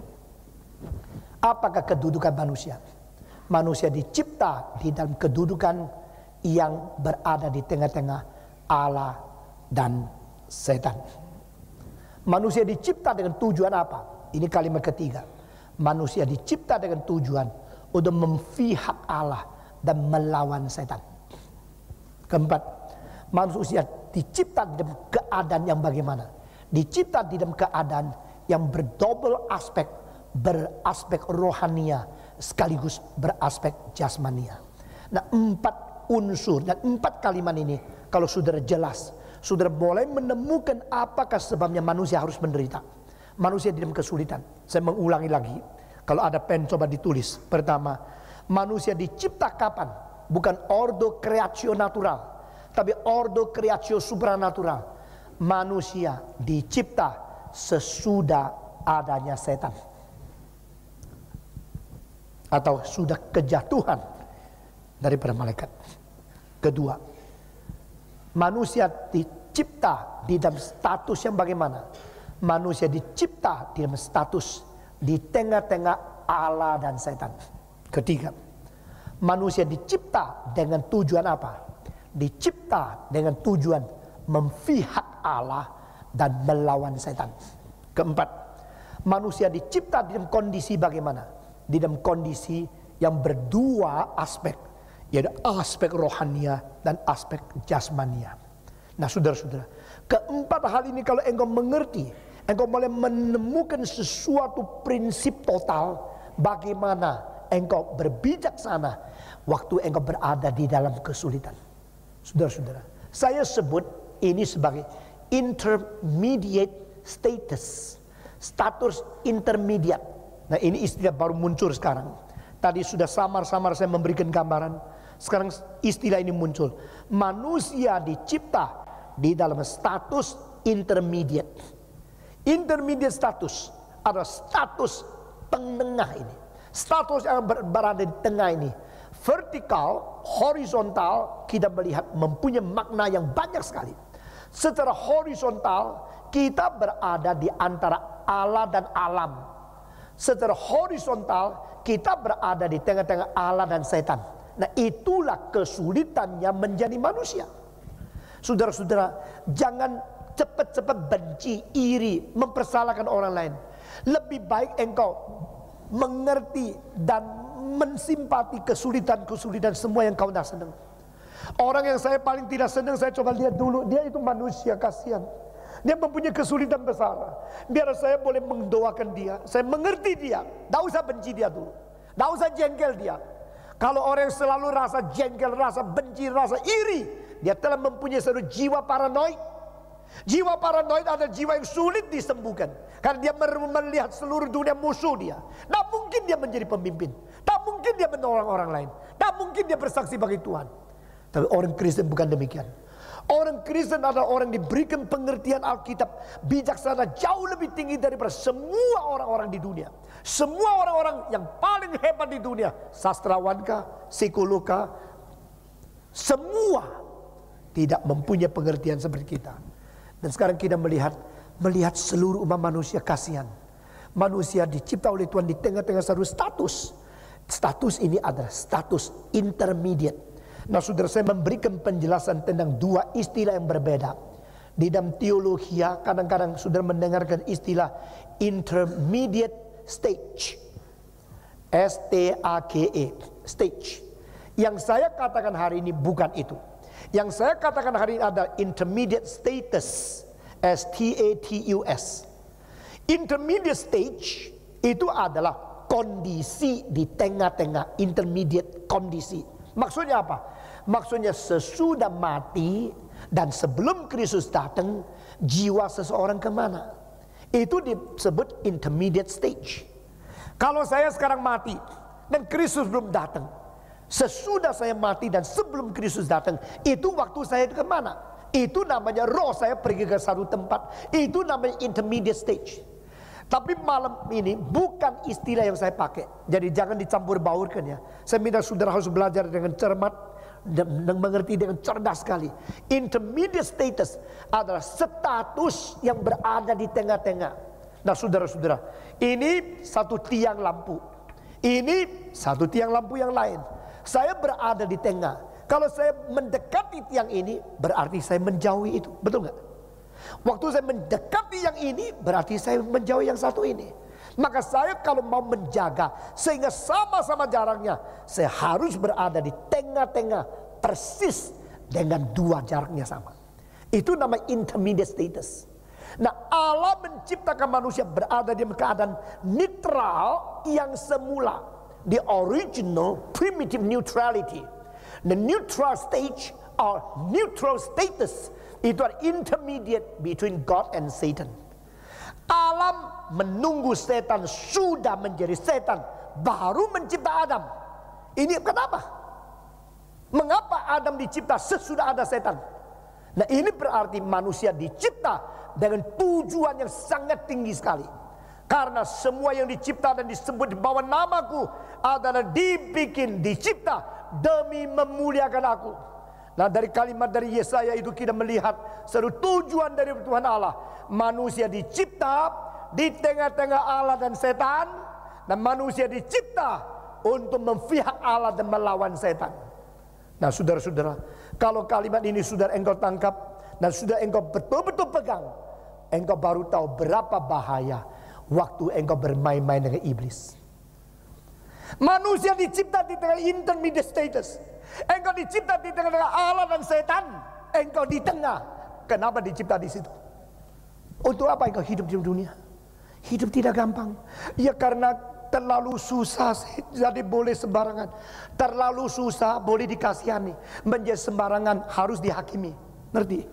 apakah kedudukan manusia? Manusia dicipta di dalam kedudukan yang berada di tengah-tengah Allah dan setan. Manusia dicipta dengan tujuan apa? Ini kalimat ketiga. Manusia dicipta dengan tujuan untuk memihak Allah dan melawan setan. Keempat, manusia dicipta di dalam keadaan yang bagaimana? Dicipta di dalam keadaan yang berdouble aspek, beraspek rohania sekaligus beraspek jasmania. Nah, empat unsur dan empat kalimat ini, kalau saudara jelas, saudara boleh menemukan apakah sebabnya manusia harus menderita. Manusia di dalam kesulitan. Saya mengulangi lagi, kalau ada pen coba ditulis. Pertama, manusia dicipta kapan? Bukan ordo creatio natural, tapi ordo creatio supranatural. Manusia dicipta sesudah adanya setan, atau sudah kejatuhan daripada malaikat. Kedua, manusia dicipta di dalam status yang bagaimana? Manusia dicipta di dalam status di tengah-tengah Allah dan setan. Ketiga, manusia dicipta dengan tujuan apa? Dicipta dengan tujuan memihak Allah dan melawan setan. Keempat, manusia dicipta di dalam kondisi bagaimana? Di dalam kondisi yang berdua aspek, yaitu aspek rohania dan aspek jasmania. Nah saudara-saudara, keempat hal ini kalau engkau mengerti, engkau mulai menemukan sesuatu prinsip total bagaimana engkau berbijaksana waktu engkau berada di dalam kesulitan. Saudara-saudara, saya sebut ini sebagai intermediate status, status intermediate. Nah ini istilah baru muncul sekarang. Tadi sudah samar-samar saya memberikan gambaran. Sekarang istilah ini muncul. Manusia dicipta di dalam status intermediate. Intermediate status adalah status tengah ini. Status yang berada di tengah ini. Vertikal, horizontal, kita melihat mempunyai makna yang banyak sekali. Secara horizontal, kita berada di antara Allah dan alam. Secara horizontal, kita berada di tengah-tengah Allah dan setan. Nah itulah kesulitannya menjadi manusia. Saudara-saudara, jangan cepat-cepat benci, iri, mempersalahkan orang lain. Lebih baik engkau mengerti dan mensimpati kesulitan-kesulitan semua yang kau tidak senang. Orang yang saya paling tidak senang, saya coba lihat dulu, dia itu manusia, kasihan. Dia mempunyai kesulitan besar. Biar saya boleh mendoakan dia, saya mengerti dia. Tidak usah benci dia dulu, tidak usah jengkel dia. Kalau orang yang selalu rasa jengkel, rasa benci, rasa iri, dia telah mempunyai satu jiwa paranoid. Jiwa paranoid adalah jiwa yang sulit disembuhkan, karena dia melihat seluruh dunia musuh dia. Tak mungkin dia menjadi pemimpin, tak mungkin dia menolong orang lain, tak mungkin dia bersaksi bagi Tuhan. Tapi orang Kristen bukan demikian. Orang Kristen adalah orang yang diberikan pengertian Alkitab bijaksana jauh lebih tinggi daripada semua orang-orang di dunia. Semua orang-orang yang paling hebat di dunia, sastrawan kah, psikolog kah, semua tidak mempunyai pengertian seperti kita. Dan sekarang kita melihat melihat seluruh umat manusia, kasihan. Manusia dicipta oleh Tuhan di tengah-tengah satu status. Status ini adalah status intermediate. Nah, saudara, saya memberikan penjelasan tentang dua istilah yang berbeda. Di dalam teologi, kadang-kadang saudara mendengarkan istilah intermediate stage, S T A G E, stage. Yang saya katakan hari ini bukan itu. Yang saya katakan hari ini adalah intermediate status, S T A T U S. Intermediate stage itu adalah kondisi di tengah-tengah, intermediate kondisi. Maksudnya apa? Maksudnya sesudah mati dan sebelum Kristus datang, jiwa seseorang kemana? Itu disebut intermediate stage. Kalau saya sekarang mati dan Kristus belum datang, sesudah saya mati dan sebelum Kristus datang, itu waktu saya kemana? Itu namanya roh saya pergi ke satu tempat. Itu namanya intermediate stage. Tapi malam ini bukan istilah yang saya pakai. Jadi jangan dicampur baurkan ya. Saya minta saudara harus belajar dengan cermat dan mengerti dengan cerdas sekali. Intermediate status adalah status yang berada di tengah-tengah. Nah, saudara-saudara, ini satu tiang lampu. Ini satu tiang lampu yang lain. Saya berada di tengah. Kalau saya mendekati tiang ini, berarti saya menjauhi itu. Betul nggak? Waktu saya mendekati yang ini, berarti saya menjauhi yang satu ini. Maka saya kalau mau menjaga sehingga sama-sama jaraknya, saya harus berada di tengah-tengah persis dengan dua jaraknya sama. Itu namanya intermediate status. Nah, Allah menciptakan manusia berada di keadaan netral yang semula. The original primitive neutrality. The neutral stage or neutral status itu adalah intermediate between God and Satan. Alam menunggu setan sudah menjadi setan baru mencipta Adam. Ini kenapa? Mengapa Adam dicipta sesudah ada setan? Nah, ini berarti manusia dicipta dengan tujuan yang sangat tinggi sekali. Karena semua yang dicipta dan disebut di bawah namaku adalah dibikin, dicipta demi memuliakan aku. Nah, dari kalimat dari Yesaya itu kita melihat seluruh tujuan dari Tuhan Allah. Manusia dicipta di tengah-tengah Allah dan setan, dan manusia dicipta untuk memihak Allah dan melawan setan. Nah, saudara-saudara, kalau kalimat ini sudah engkau tangkap dan sudah engkau betul-betul pegang, engkau baru tahu berapa bahaya waktu engkau bermain-main dengan iblis. Manusia dicipta di tengah intermediate status. Engkau dicipta di tengah-tengah Allah dan setan. Engkau di tengah. Kenapa dicipta di situ? Untuk apa engkau hidup di dunia? Hidup tidak gampang. Ya karena terlalu susah, jadi boleh sembarangan. Terlalu susah boleh dikasihani. Menjadi sembarangan harus dihakimi. Ngerti?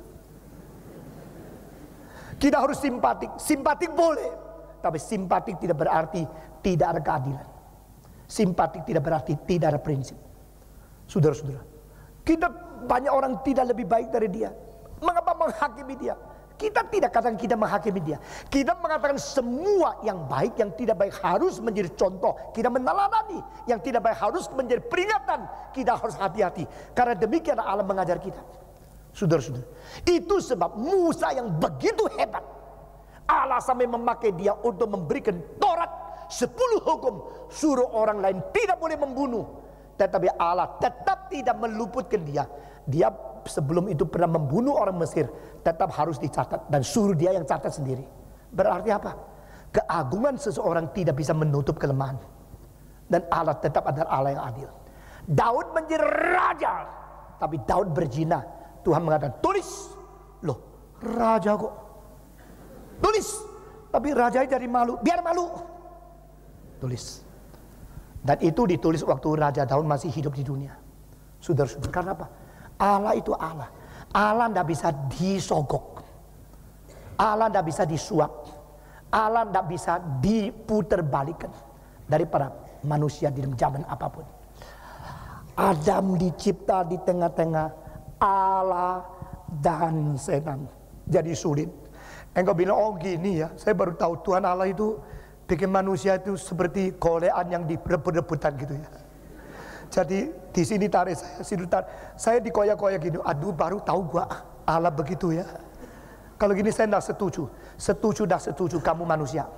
Kita harus simpatik. Simpatik boleh, tapi simpatik tidak berarti tidak ada keadilan. Simpatik tidak berarti tidak ada prinsip. Saudara-saudara, kita banyak orang tidak lebih baik dari dia. Mengapa menghakimi dia? Kita tidak katakan kita menghakimi dia. Kita mengatakan semua yang baik, yang tidak baik harus menjadi contoh. Kita meneladani. Yang tidak baik harus menjadi peringatan. Kita harus hati-hati. Karena demikian Allah mengajar kita. Saudara-saudara, itu sebab Musa yang begitu hebat, Allah sampai memakai dia untuk memberikan Taurat sepuluh hukum, suruh orang lain tidak boleh membunuh. Tetapi Allah tetap tidak meluputkan dia. Dia sebelum itu pernah membunuh orang Mesir, tetap harus dicatat dan suruh dia yang catat sendiri. Berarti apa? Keagungan seseorang tidak bisa menutup kelemahan. Dan Allah tetap adalah Allah yang adil. Daud menjadi raja, tapi Daud berzina. Tuhan mengatakan, tulis. Loh, raja kok? Tulis. Tapi raja jadi malu, biar malu. Tulis. Dan itu ditulis waktu Raja Daud masih hidup di dunia. Saudara-saudara, karena apa? Allah itu Allah. Allah tidak bisa disogok. Allah tidak bisa disuap. Allah tidak bisa diputerbalikan daripada manusia di dalam zaman apapun. Adam dicipta di tengah-tengah Allah dan setan. Jadi sulit. Engkau bilang, oh gini ya, saya baru tahu Tuhan Allah itu bikin manusia itu seperti kolean yang direbut-rebutan gitu ya. Jadi di sini tarik saya, sini tarik. Saya dikoyak-koyak gini, aduh baru tahu gua Allah begitu ya. Kalau gini saya tidak setuju. Setuju dah setuju, kamu manusia.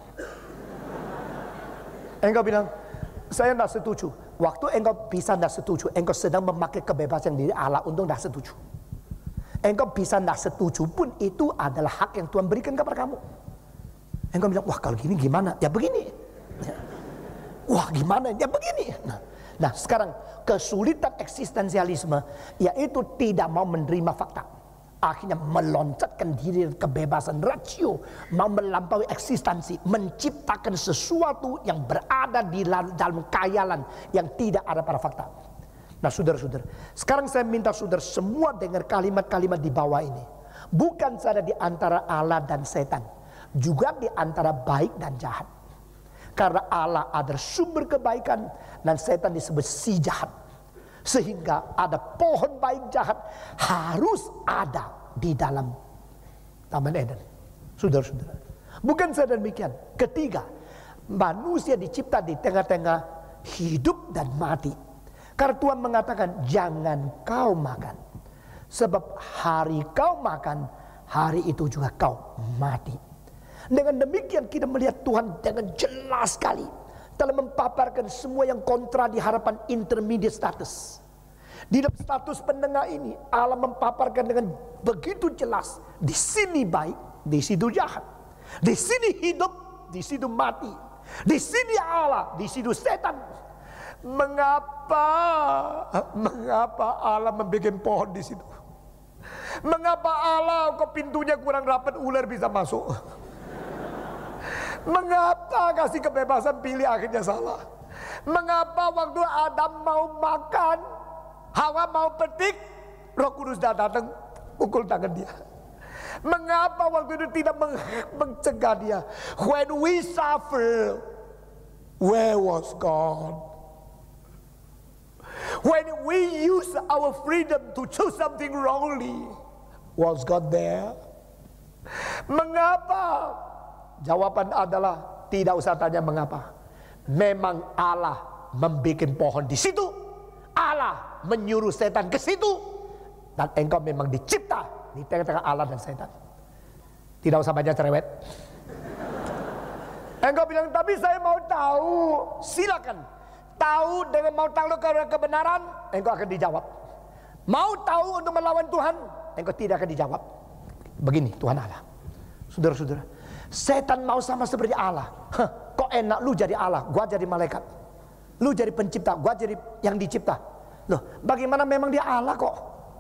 Engkau bilang, saya tidak setuju. Waktu engkau bisa tidak setuju, engkau sedang memakai kebebasan diri Allah untuk tidak setuju. Engkau bisa tidak setuju pun itu adalah hak yang Tuhan berikan kepada kamu. Engkau bilang, wah kalau gini gimana? Ya begini. Wah gimana? Ya begini. Nah, nah sekarang kesulitan eksistensialisme yaitu tidak mau menerima fakta. Akhirnya meloncatkan diri kebebasan rasio, mau melampaui eksistensi, menciptakan sesuatu yang berada di dalam khayalan yang tidak ada pada fakta. Nah saudara-saudara, sekarang saya minta saudara semua dengar kalimat-kalimat di bawah ini. Bukan saja di antara Allah dan setan, juga di antara baik dan jahat. Karena Allah adalah sumber kebaikan dan setan disebut si jahat. Sehingga ada pohon baik jahat harus ada di dalam Taman Eden. Saudara-saudara, bukan saja demikian. Ketiga, manusia dicipta di tengah-tengah hidup dan mati. Karena Tuhan mengatakan jangan kau makan. Sebab hari kau makan, hari itu juga kau mati. Dengan demikian kita melihat Tuhan dengan jelas sekali telah mempaparkan semua yang kontra di hadapan intermediate status. Di dalam status penengah ini Allah mempaparkan dengan begitu jelas. Di sini baik, di situ jahat. Di sini hidup, di situ mati. Di sini Allah, di situ setan. Mengapa Mengapa Allah membuat pohon di situ? Mengapa Allah kok pintunya kurang rapat, ular bisa masuk? Mengapa kasih kebebasan pilih akhirnya salah? Mengapa waktu Adam mau makan, Hawa mau petik, Roh Kudus datang pukul tangan dia? Mengapa waktu itu tidak mencegah dia? When we suffer, where was God? When we use our freedom to choose something wrongly, was God there? Mengapa? Jawaban adalah tidak usah tanya mengapa. Memang Allah membuat pohon di situ. Allah menyuruh setan ke situ. Dan engkau memang dicipta di tengah-tengah Allah dan setan. Tidak usah banyak cerewet. Engkau bilang, tapi saya mau tahu. Silakan. Tahu dengan mau tahu karena kebenaran, engkau akan dijawab. Mau tahu untuk melawan Tuhan, engkau tidak akan dijawab. Begini Tuhan Allah. Saudara-saudara, setan mau sama seperti Allah. Hah, kok enak lu jadi Allah, gua jadi malaikat. Lu jadi pencipta, gua jadi yang dicipta. Loh, bagaimana memang dia Allah kok?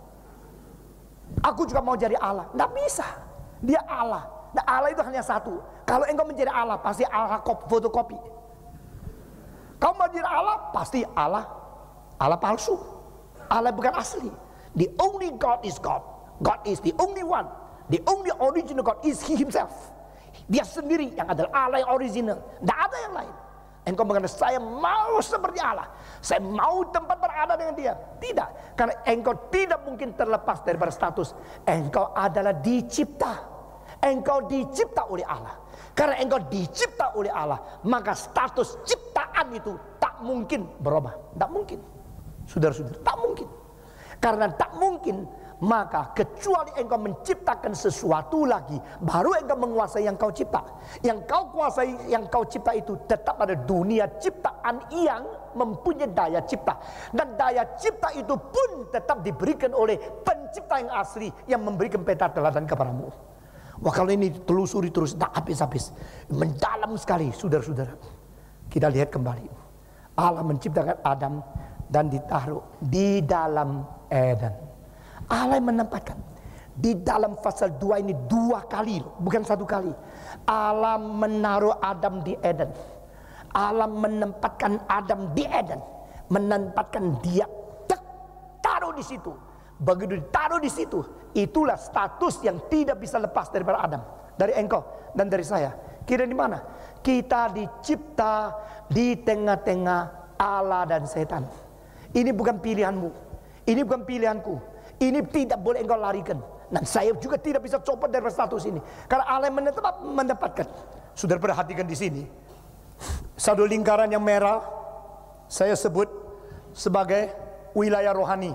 Aku juga mau jadi Allah. Nggak bisa. Dia Allah. Nah, Allah itu hanya satu. Kalau engkau menjadi Allah, pasti Allah fotokopi. Kau mau jadi Allah, pasti Allah Allah palsu. Allah bukan asli. The only God is God. God is the only one. The only original God is He Himself. Dia sendiri yang adalah Allah yang original. Tidak ada yang lain. Engkau mengatakan saya mau seperti Allah, saya mau tempat berada dengan dia. Tidak, karena engkau tidak mungkin terlepas daripada status engkau adalah dicipta. Engkau dicipta oleh Allah. Karena engkau dicipta oleh Allah, maka status ciptaan itu tak mungkin berubah. Tak mungkin. Saudara-saudara, tak mungkin. Karena tak mungkin, maka kecuali engkau menciptakan sesuatu lagi, baru engkau menguasai yang kau cipta. Yang kau kuasai, yang kau cipta itu tetap ada dunia ciptaan yang mempunyai daya cipta. Dan daya cipta itu pun tetap diberikan oleh pencipta yang asli, yang memberikan peta teladan kepadamu. Wah, kalau ini telusuri terus tak habis-habis, mendalam sekali, saudara-saudara. Kita lihat kembali, Allah menciptakan Adam dan ditaruh di dalam Eden. Allah yang menempatkan di dalam pasal dua ini dua kali, bukan satu kali. Allah menaruh Adam di Eden. Allah menempatkan Adam di Eden, menempatkan dia, taruh di situ. Begitu ditaruh di situ, itulah status yang tidak bisa lepas daripada Adam, dari engkau dan dari saya. Kita di mana? Kita dicipta di tengah-tengah Allah dan setan. Ini bukan pilihanmu, ini bukan pilihanku. Ini tidak boleh engkau larikan. Dan saya juga tidak bisa copot dari status ini. Karena Allah yang menetap, mendapatkan. Saudara perhatikan di sini. Satu lingkaran yang merah saya sebut sebagai wilayah rohani.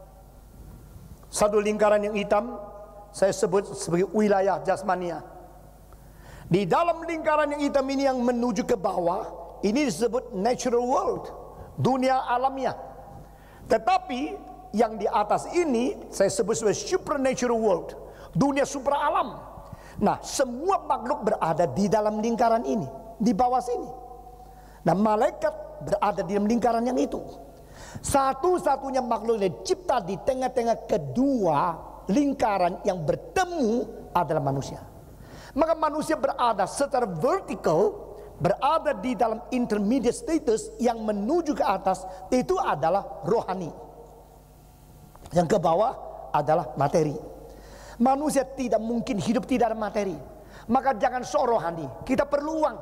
Satu lingkaran yang hitam saya sebut sebagai wilayah jasmania. Di dalam lingkaran yang hitam ini yang menuju ke bawah, ini disebut natural world, dunia alamiah. Tetapi yang di atas ini saya sebut sebagai supernatural world, dunia supra alam. Nah, semua makhluk berada di dalam lingkaran ini, di bawah sini. Nah, malaikat berada di dalam lingkaran yang itu. Satu-satunya makhluk yang dicipta di tengah-tengah kedua lingkaran yang bertemu adalah manusia. Maka manusia berada secara vertikal, berada di dalam intermediate status yang menuju ke atas, itu adalah rohani. Yang ke bawah adalah materi. Manusia tidak mungkin hidup tidak ada materi. Maka jangan sok rohani, kita perlu uang.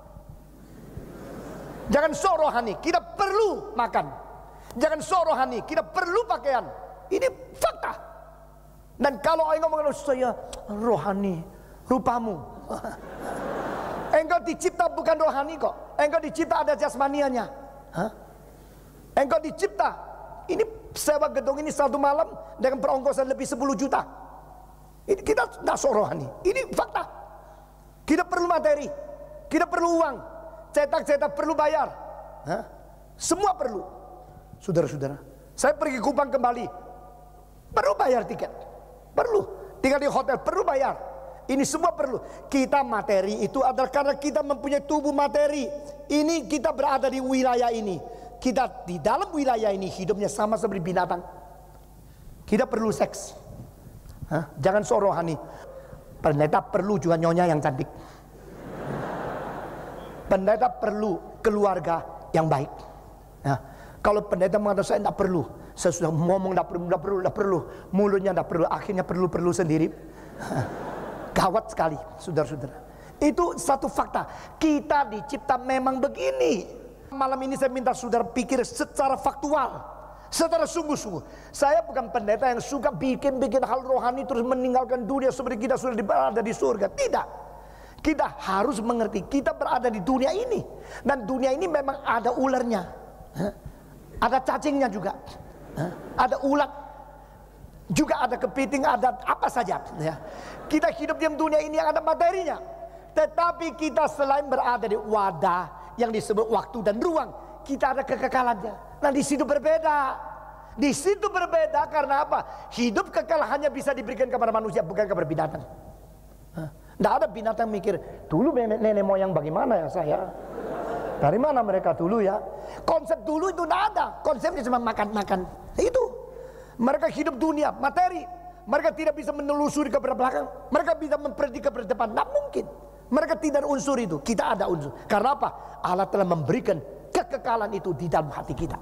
Jangan sok rohani, kita perlu makan. Jangan sok rohani, kita perlu pakaian. Ini fakta. Dan kalau engkau mengatakan saya rohani, rupamu. Engkau dicipta bukan rohani kok. Engkau dicipta ada jasmanianya. Hah? Engkau dicipta. Ini sewa gedung ini satu malam dengan perongkosan lebih sepuluh juta. Ini kita tidak sok rohani. Ini fakta. Kita perlu materi. Kita perlu uang. Cetak-cetak perlu bayar. Hah? Semua perlu. Saudara-saudara, saya pergi Kupang kembali, perlu bayar tiket. Perlu. Tinggal di hotel perlu bayar. Ini semua perlu. Kita materi itu adalah karena kita mempunyai tubuh materi. Ini kita berada di wilayah ini. Kita di dalam wilayah ini hidupnya sama seperti binatang. Kita perlu seks. Hah? Jangan sok rohani. Pendeta perlu juga nyonya yang cantik. Pendeta perlu keluarga yang baik. Nah, kalau pendeta mengatakan saya tidak perlu, saya sudah ngomong tidak perlu, tidak perlu, tidak perlu, mulutnya tidak perlu, akhirnya perlu-perlu sendiri. Gawat sekali, saudara-saudara. Itu satu fakta. Kita dicipta memang begini. Malam ini saya minta saudara pikir secara faktual, secara sungguh-sungguh. Saya bukan pendeta yang suka bikin-bikin hal rohani terus meninggalkan dunia seperti kita sudah berada di surga. Tidak. Kita harus mengerti kita berada di dunia ini. Dan dunia ini memang ada ularnya. Ada cacingnya juga, ada ulat, juga ada kepiting, ada apa saja. Kita hidup di dunia ini yang ada materinya. Tetapi kita selain berada di wadah yang disebut waktu dan ruang, kita ada kekekalannya. Nah di situ berbeda. Di situ berbeda karena apa? Hidup kekal hanya bisa diberikan kepada manusia, bukan kepada binatang. Tidak ada binatang mikir, dulu nenek moyang bagaimana ya saya? Dari mana mereka dulu ya? Konsep dulu itu tidak ada. Konsepnya cuma makan-makan. Itu. Mereka hidup dunia, materi. Mereka tidak bisa menelusuri ke belakang. Mereka bisa memprediksi ke depan. Tidak mungkin. Mereka tidak ada unsur itu. Kita ada unsur. Karena apa? Allah telah memberikan kekekalan itu di dalam hati kita.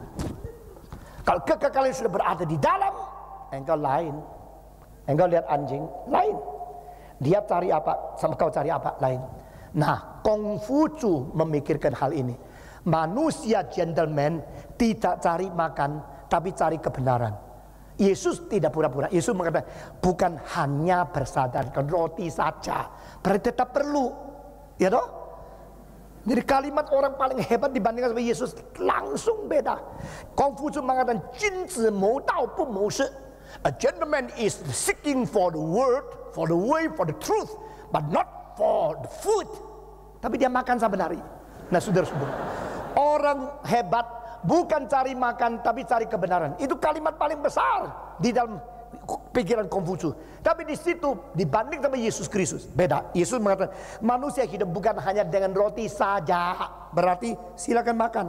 Kalau kekekalan sudah berada di dalam, engkau lain. Engkau lihat anjing, lain. Dia cari apa, sama kau cari apa, lain. Nah, Konghucu memikirkan hal ini. Manusia gentleman tidak cari makan, tapi cari kebenaran. Yesus tidak pura-pura. Yesus mengatakan, bukan hanya bersadarkan roti saja, berarti tetap perlu. Ya toh? Jadi kalimat orang paling hebat dibandingkan sama Yesus langsung beda. Konghucu mengatakan, Jinzi mou dao bu mou shi. A gentleman is seeking for the word, for the way, for the truth, but not for the food. Tapi dia makan saben hari. Nah saudara-saudara, orang hebat bukan cari makan tapi cari kebenaran. Itu kalimat paling besar di dalam pikiran Konghucu. Tapi di situ dibanding sama Yesus Kristus beda. Yesus mengatakan manusia hidup bukan hanya dengan roti saja. Berarti silakan makan.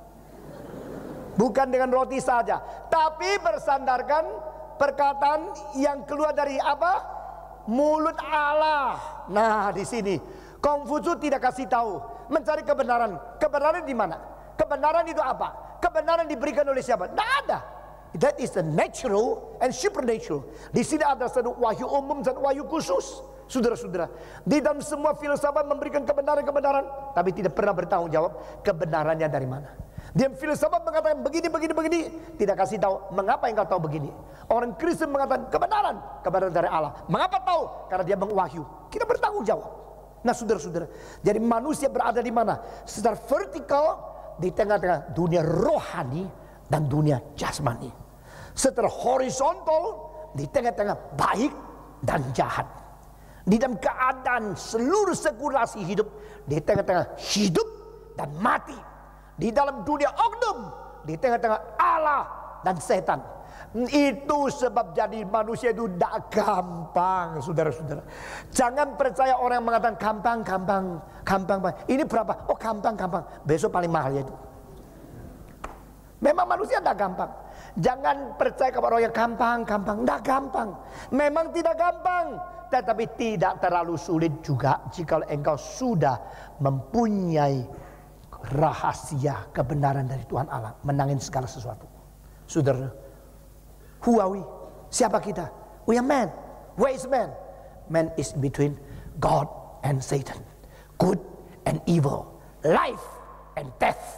Bukan dengan roti saja, tapi bersandarkan perkataan yang keluar dari apa? Mulut Allah. Nah, di sini Konghucu tidak kasih tahu, mencari kebenaran. Kebenaran di mana? Kebenaran itu apa? Kebenaran diberikan oleh siapa? Tidak ada. That is the natural and supernatural. Di sini ada satu wahyu umum dan wahyu khusus. Saudara-saudara, di dalam semua filsafat memberikan kebenaran-kebenaran, tapi tidak pernah bertanggung jawab kebenarannya dari mana. Dia filsafat mengatakan begini, begini, begini. Tidak kasih tahu mengapa engkau tahu begini. Orang Kristen mengatakan kebenaran, kebenaran dari Allah. Mengapa tahu? Karena dia mengwahyu. Kita bertanggung jawab. Nah saudara-saudara, jadi manusia berada di mana? Secara vertikal di tengah-tengah dunia rohani dan dunia jasmani. Secara horizontal di tengah-tengah baik dan jahat. Di dalam keadaan seluruh sirkulasi hidup, di tengah-tengah hidup dan mati. Di dalam dunia oknum, di tengah-tengah Allah dan setan. Itu sebab jadi manusia itu tidak gampang, saudara-saudara. Jangan percaya orang yang mengatakan gampang, gampang, gampang. Ini berapa? Oh gampang, gampang. Besok paling mahal ya itu. Memang manusia tidak gampang. Jangan percaya kepada orang yang gampang, gampang. Tidak gampang. Memang tidak gampang. Tetapi tidak terlalu sulit juga jika engkau sudah mempunyai rahasia kebenaran dari Tuhan Allah, menangin segala sesuatu. Saudara, who are we? Siapa kita? We are man. Where is man? Man is between God and Satan, good and evil, life and death,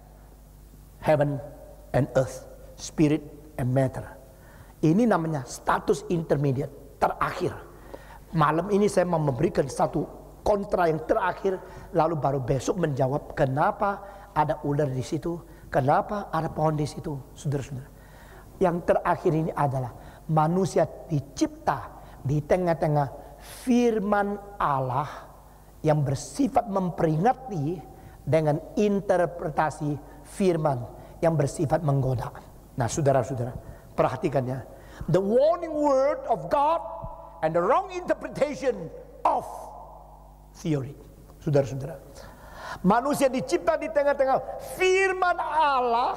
heaven and earth, spirit and matter. Ini namanya status intermediate, terakhir. Malam ini saya mau memberikan satu kontra yang terakhir, lalu baru besok menjawab kenapa ada ular di situ, kenapa ada pohon di situ, saudara-saudara. Yang terakhir ini adalah manusia dicipta di tengah-tengah firman Allah yang bersifat memperingati dengan interpretasi firman yang bersifat menggoda. Nah, saudara-saudara, perhatikannya. The warning word of God and the wrong interpretation of theory. Saudara-saudara, manusia dicipta di tengah-tengah firman Allah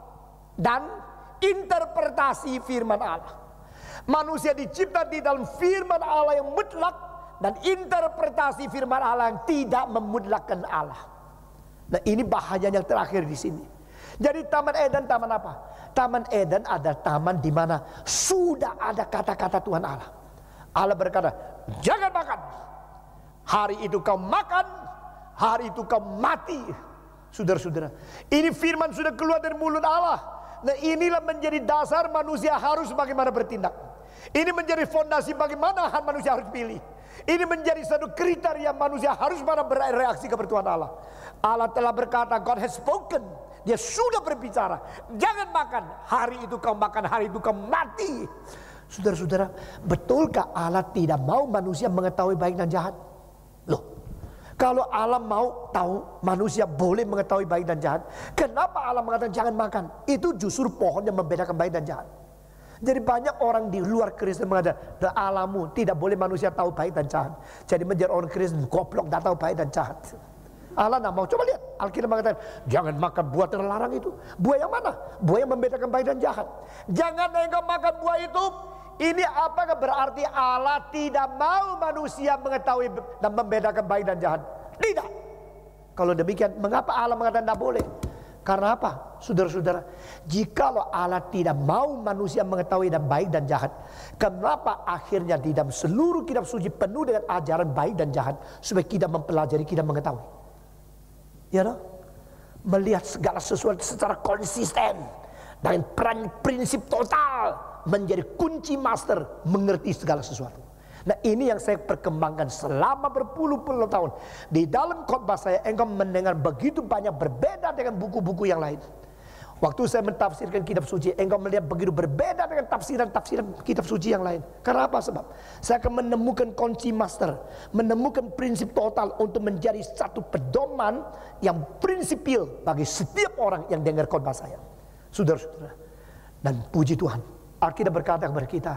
dan interpretasi firman Allah. Manusia dicipta di dalam firman Allah yang mutlak dan interpretasi firman Allah yang tidak memutlakkan Allah. Nah, ini bahaya yang terakhir di sini. Jadi Taman Eden, taman apa? Taman Eden adalah taman di mana sudah ada kata-kata Tuhan Allah. Allah berkata, jangan makan. Hari itu kau makan, hari itu kau mati. Saudara-saudara, ini firman sudah keluar dari mulut Allah. Nah, inilah menjadi dasar manusia harus bagaimana bertindak. Ini menjadi fondasi bagaimana manusia harus pilih. Ini menjadi satu kriteria manusia harus pada bereaksi kepada Tuhan Allah. Allah telah berkata, God has spoken. Dia sudah berbicara. Jangan makan, hari itu kau makan, hari itu kau mati. Saudara-saudara, betulkah Allah tidak mau manusia mengetahui baik dan jahat? Loh, kalau Allah mau tahu manusia boleh mengetahui baik dan jahat, kenapa Allah mengatakan jangan makan? Itu justru pohon yang membedakan baik dan jahat. Jadi banyak orang di luar Kristen mengatakan Allahmu tidak boleh manusia tahu baik dan jahat. Jadi menjadi orang Kristen goblok, tidak tahu baik dan jahat. Allah tidak mau. Coba lihat, Alkitab mengatakan jangan makan buah terlarang itu. Buah yang mana? Buah yang membedakan baik dan jahat. Jangan engkau makan buah itu. Ini apakah berarti Allah tidak mau manusia mengetahui dan membedakan baik dan jahat? Tidak. Kalau demikian, mengapa Allah mengatakan tidak boleh? Karena apa? Saudara-saudara, jikalau Allah tidak mau manusia mengetahui dan baik dan jahat, kenapa akhirnya di dalam seluruh kitab suci penuh dengan ajaran baik dan jahat supaya kita mempelajari, kita mengetahui? Ya, no? Melihat segala sesuatu secara konsisten dengan prinsip total menjadi kunci master mengerti segala sesuatu. Nah, ini yang saya perkembangkan selama berpuluh-puluh tahun. Di dalam khotbah saya, engkau mendengar begitu banyak berbeda dengan buku-buku yang lain. Waktu saya mentafsirkan kitab suci, engkau melihat begitu berbeda dengan tafsiran-tafsiran kitab suci yang lain. Karena apa sebab? Saya akan menemukan kunci master, menemukan prinsip total untuk menjadi satu pedoman yang prinsipil bagi setiap orang yang dengar khotbah saya. Saudara-saudara, dan puji Tuhan, Alkitab berkata kepada kita,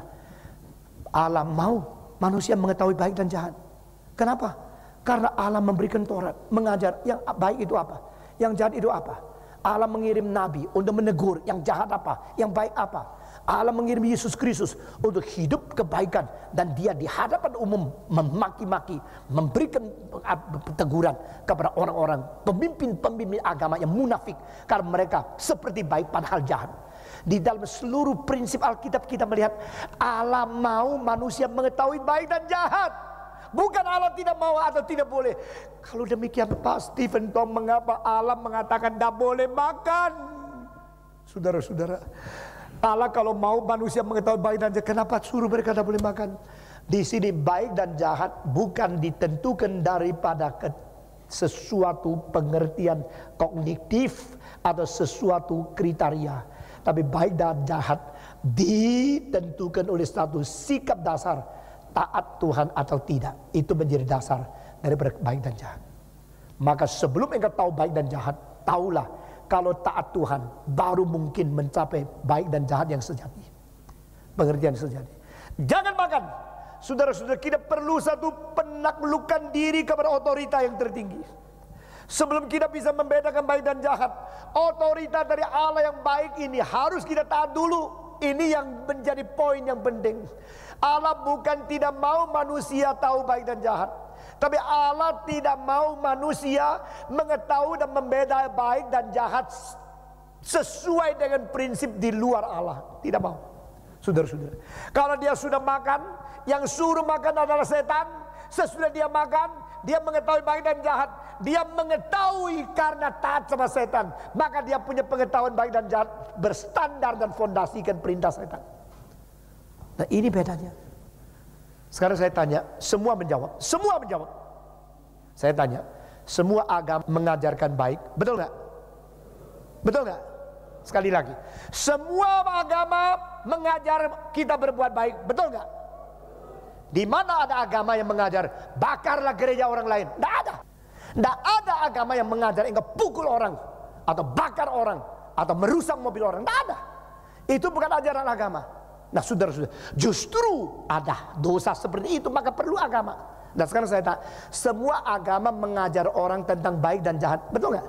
Allah mau manusia mengetahui baik dan jahat. Kenapa? Karena Allah memberikan Taurat, mengajar yang baik itu apa, yang jahat itu apa. Allah mengirim nabi untuk menegur yang jahat apa, yang baik apa. Allah mengirim Yesus Kristus untuk hidup kebaikan, dan dia di hadapan umum memaki-maki, memberikan teguran kepada orang-orang pemimpin-pemimpin agama yang munafik karena mereka seperti baik padahal jahat. Di dalam seluruh prinsip Alkitab kita melihat Allah mau manusia mengetahui baik dan jahat. Bukan Allah tidak mau atau tidak boleh. Kalau demikian Pak Stephen Tom, mengapa Allah mengatakan tidak boleh makan? Saudara-saudara, Allah kalau mau manusia mengetahui baik dan jahat, kenapa suruh mereka tidak boleh makan? Di sini baik dan jahat bukan ditentukan daripada ke sesuatu pengertian kognitif atau sesuatu kriteria, tapi baik dan jahat ditentukan oleh satu sikap dasar, taat Tuhan atau tidak. Itu menjadi dasar daripada baik dan jahat. Maka sebelum engkau tahu baik dan jahat, tahulah kalau taat Tuhan baru mungkin mencapai baik dan jahat yang sejati, pengertian sejati. Jangan makan. Saudara-saudara, kita perlu satu penaklukan diri kepada otorita yang tertinggi. Sebelum kita bisa membedakan baik dan jahat, otorita dari Allah yang baik ini harus kita taat dulu. Ini yang menjadi poin yang penting. Allah bukan tidak mau manusia tahu baik dan jahat, tapi Allah tidak mau manusia mengetahui dan membedakan baik dan jahat sesuai dengan prinsip di luar Allah. Tidak mau. Saudara-saudara, kalau dia sudah makan, yang suruh makan adalah setan. Sesudah dia makan, dia mengetahui baik dan jahat. Dia mengetahui karena taat sama setan, maka dia punya pengetahuan baik dan jahat berstandar dan fondasikan perintah setan. Nah, ini bedanya. Sekarang saya tanya, semua menjawab. Semua menjawab. Saya tanya, semua agama mengajarkan baik, betul nggak? Betul nggak? Sekali lagi, semua agama mengajar kita berbuat baik, betul nggak? Di mana ada agama yang mengajar bakarlah gereja orang lain? Tidak ada. Tidak ada agama yang mengajar engkau pukul orang atau bakar orang atau merusak mobil orang. Tidak ada. Itu bukan ajaran agama. Nah, saudara-saudara, justru ada dosa seperti itu, maka perlu agama. Dan sekarang saya tanya, semua agama mengajar orang tentang baik dan jahat, betul nggak?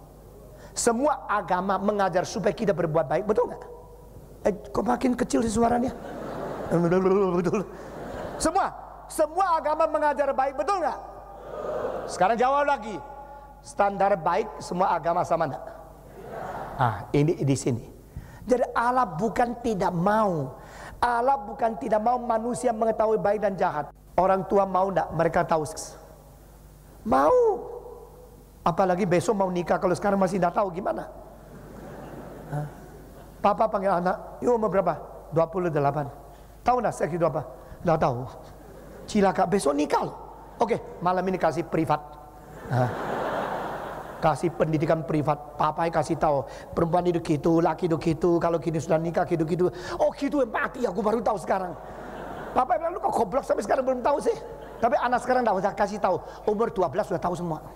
Semua agama mengajar supaya kita berbuat baik, betul nggak? Eh, kok makin kecil sih suaranya? Betul. Semua, semua agama mengajar baik, betul nggak? Sekarang jawab lagi, standar baik semua agama sama enggak? Ah, ini di sini. Jadi Allah bukan tidak mau, Allah bukan tidak mau manusia mengetahui baik dan jahat. Orang tua mau enggak mereka tahu? Mau. Apalagi besok mau nikah, kalau sekarang masih tidak tahu gimana? Hah? Papa panggil anak, yuk umur berapa? dua puluh delapan. Tahu enggak seks itu apa? Tidak tahu. Cilaka, besok nikah loh. Oke, malam ini kasih privat. Hah? Kasih pendidikan privat. Papa kasih tahu, perempuan itu gitu, laki itu gitu, kalau gini sudah nikah gitu gitu. Oh gitu, mati aku baru tahu sekarang. Papa bilang, lu kok goblok sampai sekarang belum tahu sih? Tapi anak sekarang tidak usah kasih tahu, umur dua belas sudah tahu semua.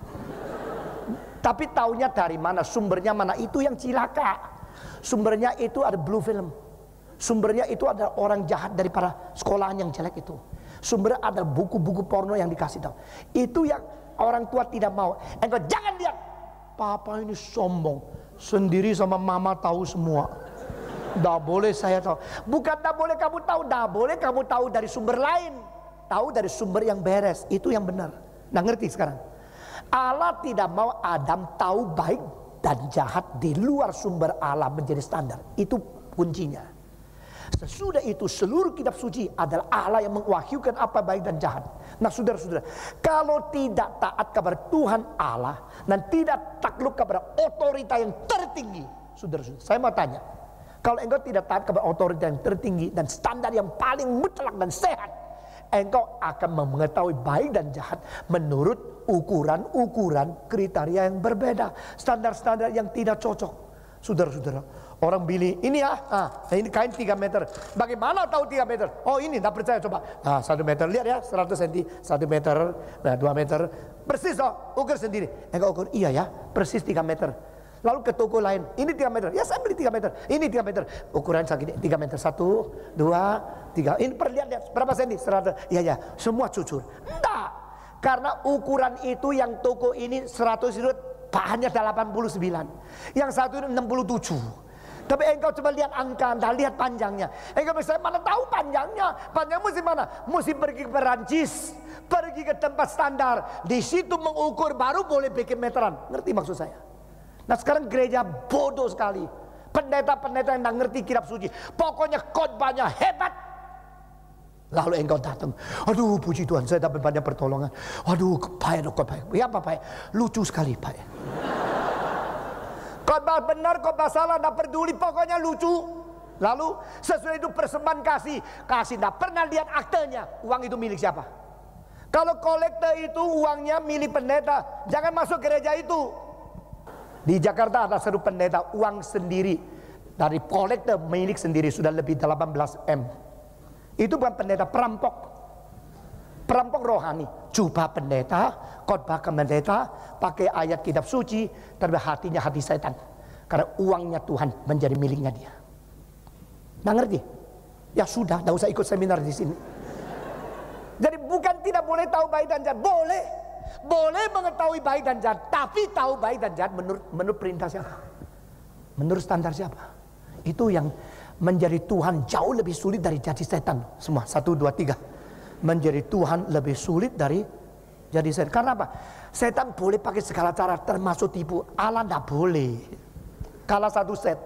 Tapi taunya dari mana, sumbernya mana, itu yang cilaka. Sumbernya itu ada blue film. Sumbernya itu ada orang jahat daripada sekolahan yang jelek itu. Sumbernya ada buku-buku porno yang dikasih tahu. Itu yang orang tua tidak mau. Engkau jangan lihat, papa ini sombong, sendiri sama mama tahu semua. Tidak boleh saya tahu. Bukan tidak boleh kamu tahu, tidak boleh kamu tahu dari sumber lain. Tahu dari sumber yang beres, itu yang benar. Nah, ngerti sekarang? Allah tidak mau Adam tahu baik dan jahat di luar sumber Allah menjadi standar. Itu kuncinya. Sesudah itu seluruh kitab suci adalah Allah yang mengwahyukan apa baik dan jahat. Nah, saudara-saudara, kalau tidak taat kepada Tuhan Allah dan tidak takluk kepada otorita yang tertinggi, saudara-saudara, saya mau tanya, kalau engkau tidak taat kepada otorita yang tertinggi dan standar yang paling mutlak dan sehat, engkau akan mengetahui baik dan jahat menurut ukuran-ukuran kriteria yang berbeda, standar-standar yang tidak cocok. Saudara-saudara, orang beli ini ya, ah, ini kain tiga meter. Bagaimana tahu tiga meter? Oh ini, tidak percaya coba. Ah, satu meter, lihat ya, seratus senti, satu meter, nah dua meter, persis oh, ukur sendiri. Engkau ukur, iya ya, persis tiga meter. Lalu ke toko lain, ini tiga meter, ya saya beli tiga meter, ini tiga meter, ukuran segini, tiga meter, satu, dua, tiga, ini perlihat-lihat, berapa senti, seratus, iya ya, semua jujur. Enggak, karena ukuran itu yang toko ini seratus itu bahannya delapan puluh sembilan, yang satu ini enam puluh tujuh. Tapi engkau coba lihat angka, anda lihat panjangnya. Engkau bisa mana tahu panjangnya? Panjang mesti mana? Mesti pergi ke Perancis, pergi ke tempat standar, di situ mengukur baru boleh bikin meteran. Ngerti maksud saya? Nah sekarang gereja bodoh sekali. Pendeta-pendeta yang tidak ngerti kitab suci. Pokoknya khotbahnya hebat. Lalu engkau datang, aduh puji Tuhan, saya dapat banyak pertolongan. Waduh, baik dok, baik. Ya apa baik? Lucu sekali baik. Khotbah benar, khotbah salah, tidak peduli, pokoknya lucu. Lalu sesudah itu persembahan kasih, kasih tidak pernah lihat aktenya. Uang itu milik siapa? Kalau kolektor itu uangnya milik pendeta, jangan masuk gereja itu. Di Jakarta ada satu pendeta uang sendiri dari kolektor milik sendiri sudah lebih delapan belas M. Itu bukan pendeta, perampok. Perampok rohani. Jubah pendeta, khotbah ke pendeta, pakai ayat kitab suci, tapi hatinya hati setan. Karena uangnya Tuhan menjadi miliknya dia. Nggak ngerti? Ya sudah, nggak usah ikut seminar di sini. Jadi bukan tidak boleh tahu baik dan jahat, boleh. Boleh mengetahui baik dan jahat, tapi tahu baik dan jahat menurut menurut perintah siapa? Menurut standar siapa? Itu yang menjadi Tuhan jauh lebih sulit dari jadi setan. Semua satu dua tiga. Menjadi Tuhan lebih sulit dari jadi setan. Karena apa? Setan boleh pakai segala cara termasuk tipu. Allah tidak boleh. Kalah satu set.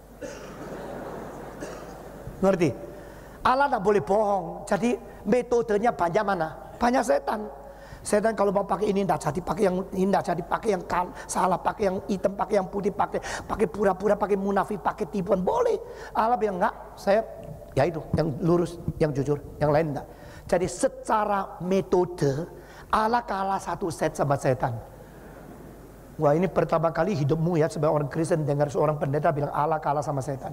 Ngerti? Allah tidak boleh bohong. Jadi metodenya banyak mana? Banyak setan. Setan kalau mau pakai ini tidak jadi, pakai yang ini tidak jadi, pakai yang kal, salah, pakai yang hitam, pakai yang putih, pakai pakai pura-pura, pakai munafik, pakai tipuan, boleh. Allah bilang enggak, saya ya itu yang lurus, yang jujur, yang lain enggak. Jadi secara metode Allah kalah satu set sama setan. Wah, ini pertama kali hidupmu ya sebagai orang Kristen dengar seorang pendeta bilang Allah kalah sama setan.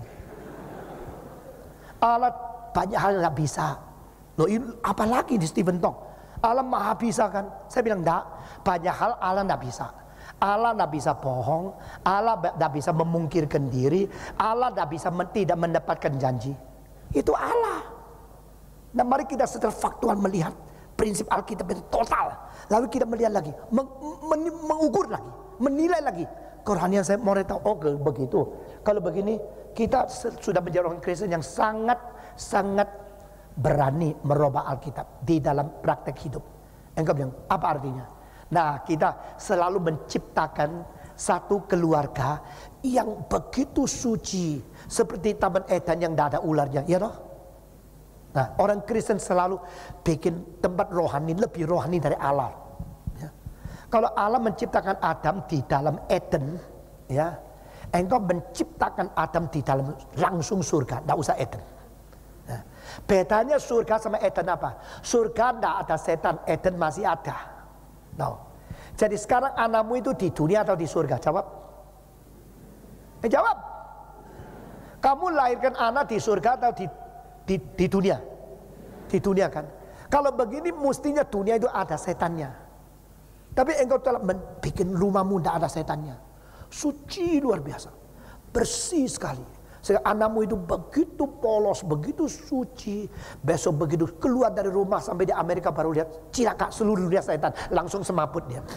Allah banyak hal nggak bisa. Loh, apalagi di Stephen Tong. Allah maha bisa kan? Saya bilang enggak, banyak hal Allah enggak bisa. Allah enggak bisa bohong, Allah enggak bisa memungkirkan diri, Allah enggak bisa men tidak mendapatkan janji. Itu Allah. Nah, mari kita secara faktual melihat prinsip Alkitab itu total. Lalu kita melihat lagi, meng men mengukur lagi, menilai lagi. Kerohanian saya mau tahu, oh begitu. Kalau begini, kita sudah menjadi orang Kristen yang sangat sangat berani merubah Alkitab di dalam praktek hidup. Engkau bilang, apa artinya? Nah, kita selalu menciptakan satu keluarga yang begitu suci, seperti Taman Eden yang tidak ada ularnya, ya toh? Nah, orang Kristen selalu bikin tempat rohani lebih rohani dari Allah. Ya. Kalau Allah menciptakan Adam di dalam Eden, ya, engkau menciptakan Adam di dalam langsung surga, tidak usah Eden. Nah, bedanya surga sama Eden apa? Surga tidak ada setan, Eden masih ada. No. Jadi sekarang anakmu itu di dunia atau di surga? Jawab. Eh jawab. Kamu lahirkan anak di surga atau di di, di dunia? Di dunia kan? Kalau begini mestinya dunia itu ada setannya. Tapi engkau telah bikin rumahmu tidak ada setannya. Suci luar biasa, bersih sekali. Sehingga anakmu itu begitu polos, begitu suci. Besok begitu keluar dari rumah sampai di Amerika baru lihat cilaka seluruh dunia setan, langsung semaput dia.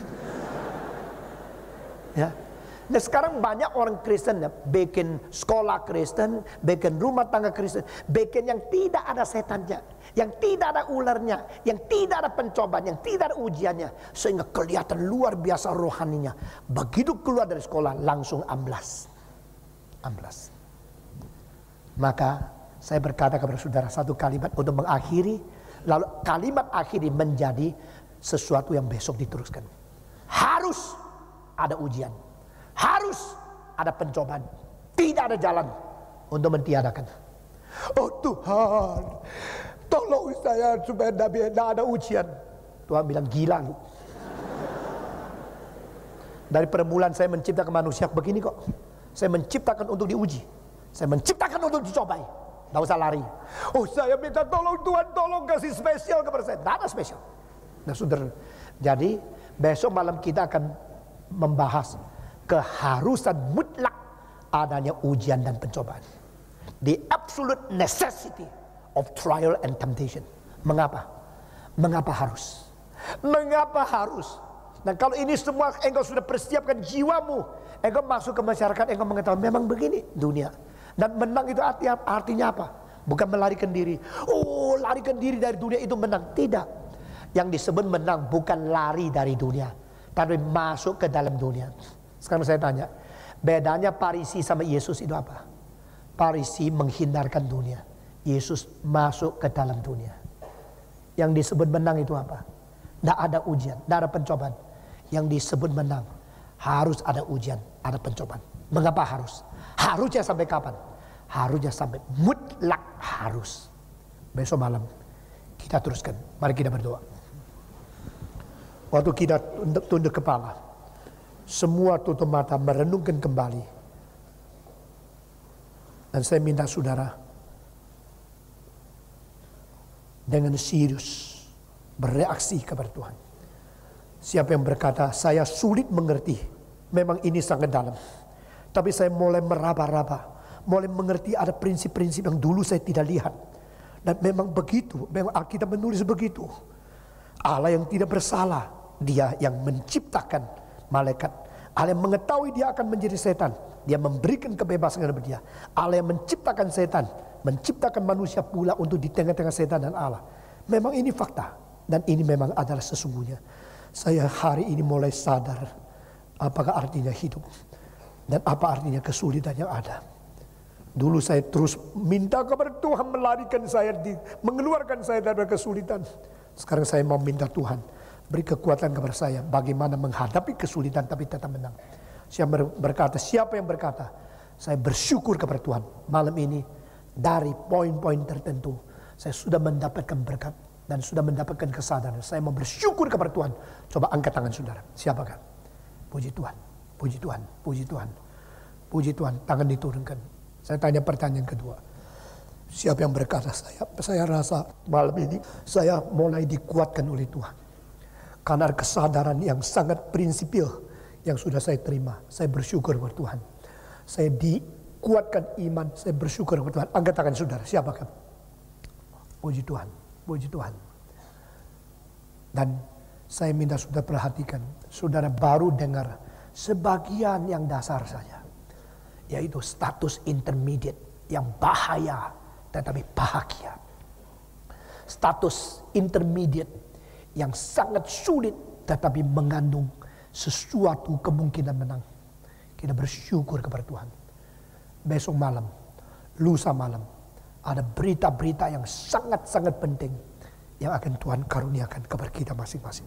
Ya. Nah, sekarang banyak orang Kristen ya, bikin sekolah Kristen, bikin rumah tangga Kristen, bikin yang tidak ada setannya, yang tidak ada ularnya, yang tidak ada pencobaan, yang tidak ada ujiannya, sehingga kelihatan luar biasa rohaninya. Begitu keluar dari sekolah langsung amblas, amblas. Maka saya berkata kepada saudara satu kalimat untuk mengakhiri, lalu kalimat akhiri menjadi sesuatu yang besok diteruskan. Harus ada ujian, harus ada pencobaan, tidak ada jalan untuk mentiadakan. Oh Tuhan, tolong saya supaya tidak ada ujian. Tuhan bilang gila lu. Dari permulaan saya menciptakan manusia begini kok. Saya menciptakan untuk diuji. Saya menciptakan untuk dicobai. Tidak usah lari. Oh saya minta tolong Tuhan, tolong kasih spesial kepada saya. Tidak ada spesial. Nah saudara, jadi besok malam kita akan membahas keharusan mutlak adanya ujian dan pencobaan. The absolute necessity of trial and temptation. Mengapa? Mengapa harus? Mengapa harus? Nah kalau ini semua engkau sudah persiapkan jiwamu, engkau masuk ke masyarakat, engkau mengetahui memang begini dunia. Dan menang itu artinya, artinya apa? Bukan melarikan diri. Oh larikan diri dari dunia itu menang. Tidak. Yang disebut menang bukan lari dari dunia, tapi masuk ke dalam dunia. Sekarang saya tanya, bedanya Farisi sama Yesus itu apa? Farisi menghindarkan dunia, Yesus masuk ke dalam dunia. Yang disebut menang itu apa? Tidak ada ujian, tidak ada pencobaan. Yang disebut menang harus ada ujian, ada pencobaan. Mengapa harus? Harusnya sampai kapan? Harusnya sampai mutlak harus. Besok malam kita teruskan. Mari kita berdoa. Waktu kita tunduk, tunduk kepala, semua tutup mata merenungkan kembali. Dan saya minta saudara dengan serius bereaksi kepada Tuhan. Siapa yang berkata, saya sulit mengerti, memang ini sangat dalam. Tapi saya mulai meraba-raba, mulai mengerti ada prinsip-prinsip yang dulu saya tidak lihat. Dan memang begitu, memang Alkitab menulis begitu. Allah yang tidak bersalah, dia yang menciptakan malaikat. Allah yang mengetahui dia akan menjadi setan, dia memberikan kebebasan kepada dia. Allah yang menciptakan setan, menciptakan manusia pula untuk di tengah-tengah setan dan Allah. Memang ini fakta, dan ini memang adalah sesungguhnya. Saya hari ini mulai sadar apakah artinya hidup dan apa artinya kesulitan yang ada. Dulu saya terus minta kepada Tuhan melarikan saya, di, mengeluarkan saya dari kesulitan. Sekarang saya mau minta Tuhan beri kekuatan kepada saya bagaimana menghadapi kesulitan tapi tetap menang. Siapa berkata, siapa yang berkata, saya bersyukur kepada Tuhan malam ini dari poin-poin tertentu saya sudah mendapatkan berkat dan sudah mendapatkan kesadaran. Saya mau bersyukur kepada Tuhan. Coba angkat tangan saudara. Siapakah? Puji Tuhan, puji Tuhan, puji Tuhan, puji Tuhan. Tangan diturunkan. Saya tanya pertanyaan kedua. Siapa yang berkata, saya saya rasa malam ini saya mulai dikuatkan oleh Tuhan. Karena kesadaran yang sangat prinsipil yang sudah saya terima. Saya bersyukur kepada Tuhan. Saya dikuatkan iman, saya bersyukur kepada Tuhan. Angkat tangan saudara, siapakah? Puji Tuhan, puji Tuhan. Dan saya minta saudara perhatikan, saudara baru dengar sebagian yang dasar saja. Yaitu status intermediate yang bahaya tetapi bahagia. Status intermediate yang sangat sulit tetapi mengandung sesuatu kemungkinan menang. Kita bersyukur kepada Tuhan. Besok malam, lusa malam, ada berita-berita yang sangat-sangat penting yang akan Tuhan karuniakan kepada kita masing-masing.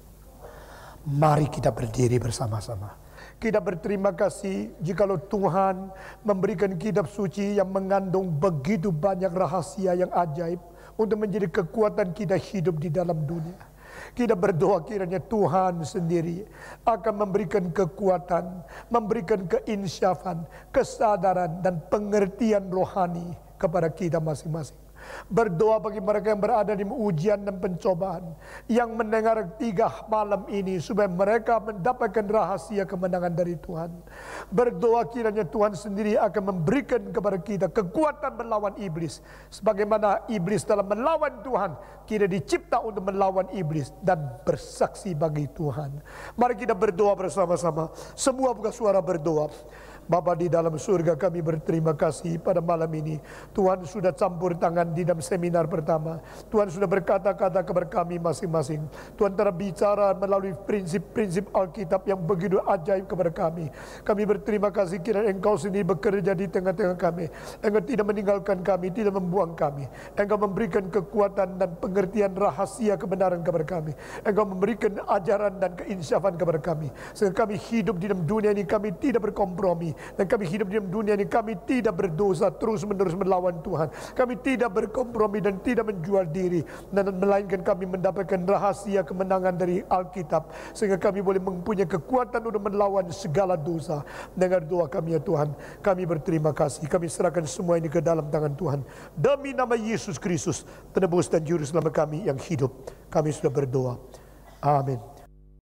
Mari kita berdiri bersama-sama. Kita berterima kasih jikalau Tuhan memberikan kitab suci yang mengandung begitu banyak rahasia yang ajaib untuk menjadi kekuatan kita hidup di dalam dunia. Kita berdoa kiranya Tuhan sendiri akan memberikan kekuatan, memberikan keinsyafan, kesadaran dan pengertian rohani kepada kita masing-masing. Berdoa bagi mereka yang berada di ujian dan pencobaan, yang mendengar tiga malam ini supaya mereka mendapatkan rahasia kemenangan dari Tuhan. Berdoa kiranya Tuhan sendiri akan memberikan kepada kita kekuatan melawan iblis. Sebagaimana iblis dalam melawan Tuhan, kita dicipta untuk melawan iblis dan bersaksi bagi Tuhan. Mari kita berdoa bersama-sama. Semua buka suara berdoa. Bapa di dalam surga, kami berterima kasih pada malam ini. Tuhan sudah campur tangan di dalam seminar pertama. Tuhan sudah berkata-kata kepada kami masing-masing. Tuhan telah bicara melalui prinsip-prinsip Alkitab yang begitu ajaib kepada kami. Kami berterima kasih kiranya Engkau sendiri bekerja di tengah-tengah kami. Engkau tidak meninggalkan kami, tidak membuang kami. Engkau memberikan kekuatan dan pengertian rahasia kebenaran kepada kami. Engkau memberikan ajaran dan keinsyafan kepada kami. Sehingga kami hidup di dalam dunia ini, kami tidak berkompromi. Dan kami hidup di dalam dunia ini, kami tidak berdosa terus menerus melawan Tuhan. Kami tidak berkompromi dan tidak menjual diri, dan melainkan kami mendapatkan rahasia kemenangan dari Alkitab, sehingga kami boleh mempunyai kekuatan untuk melawan segala dosa. Dengar doa kami ya Tuhan. Kami berterima kasih. Kami serahkan semua ini ke dalam tangan Tuhan. Demi nama Yesus Kristus, penebus dan juru selamat kami yang hidup, kami sudah berdoa. Amin.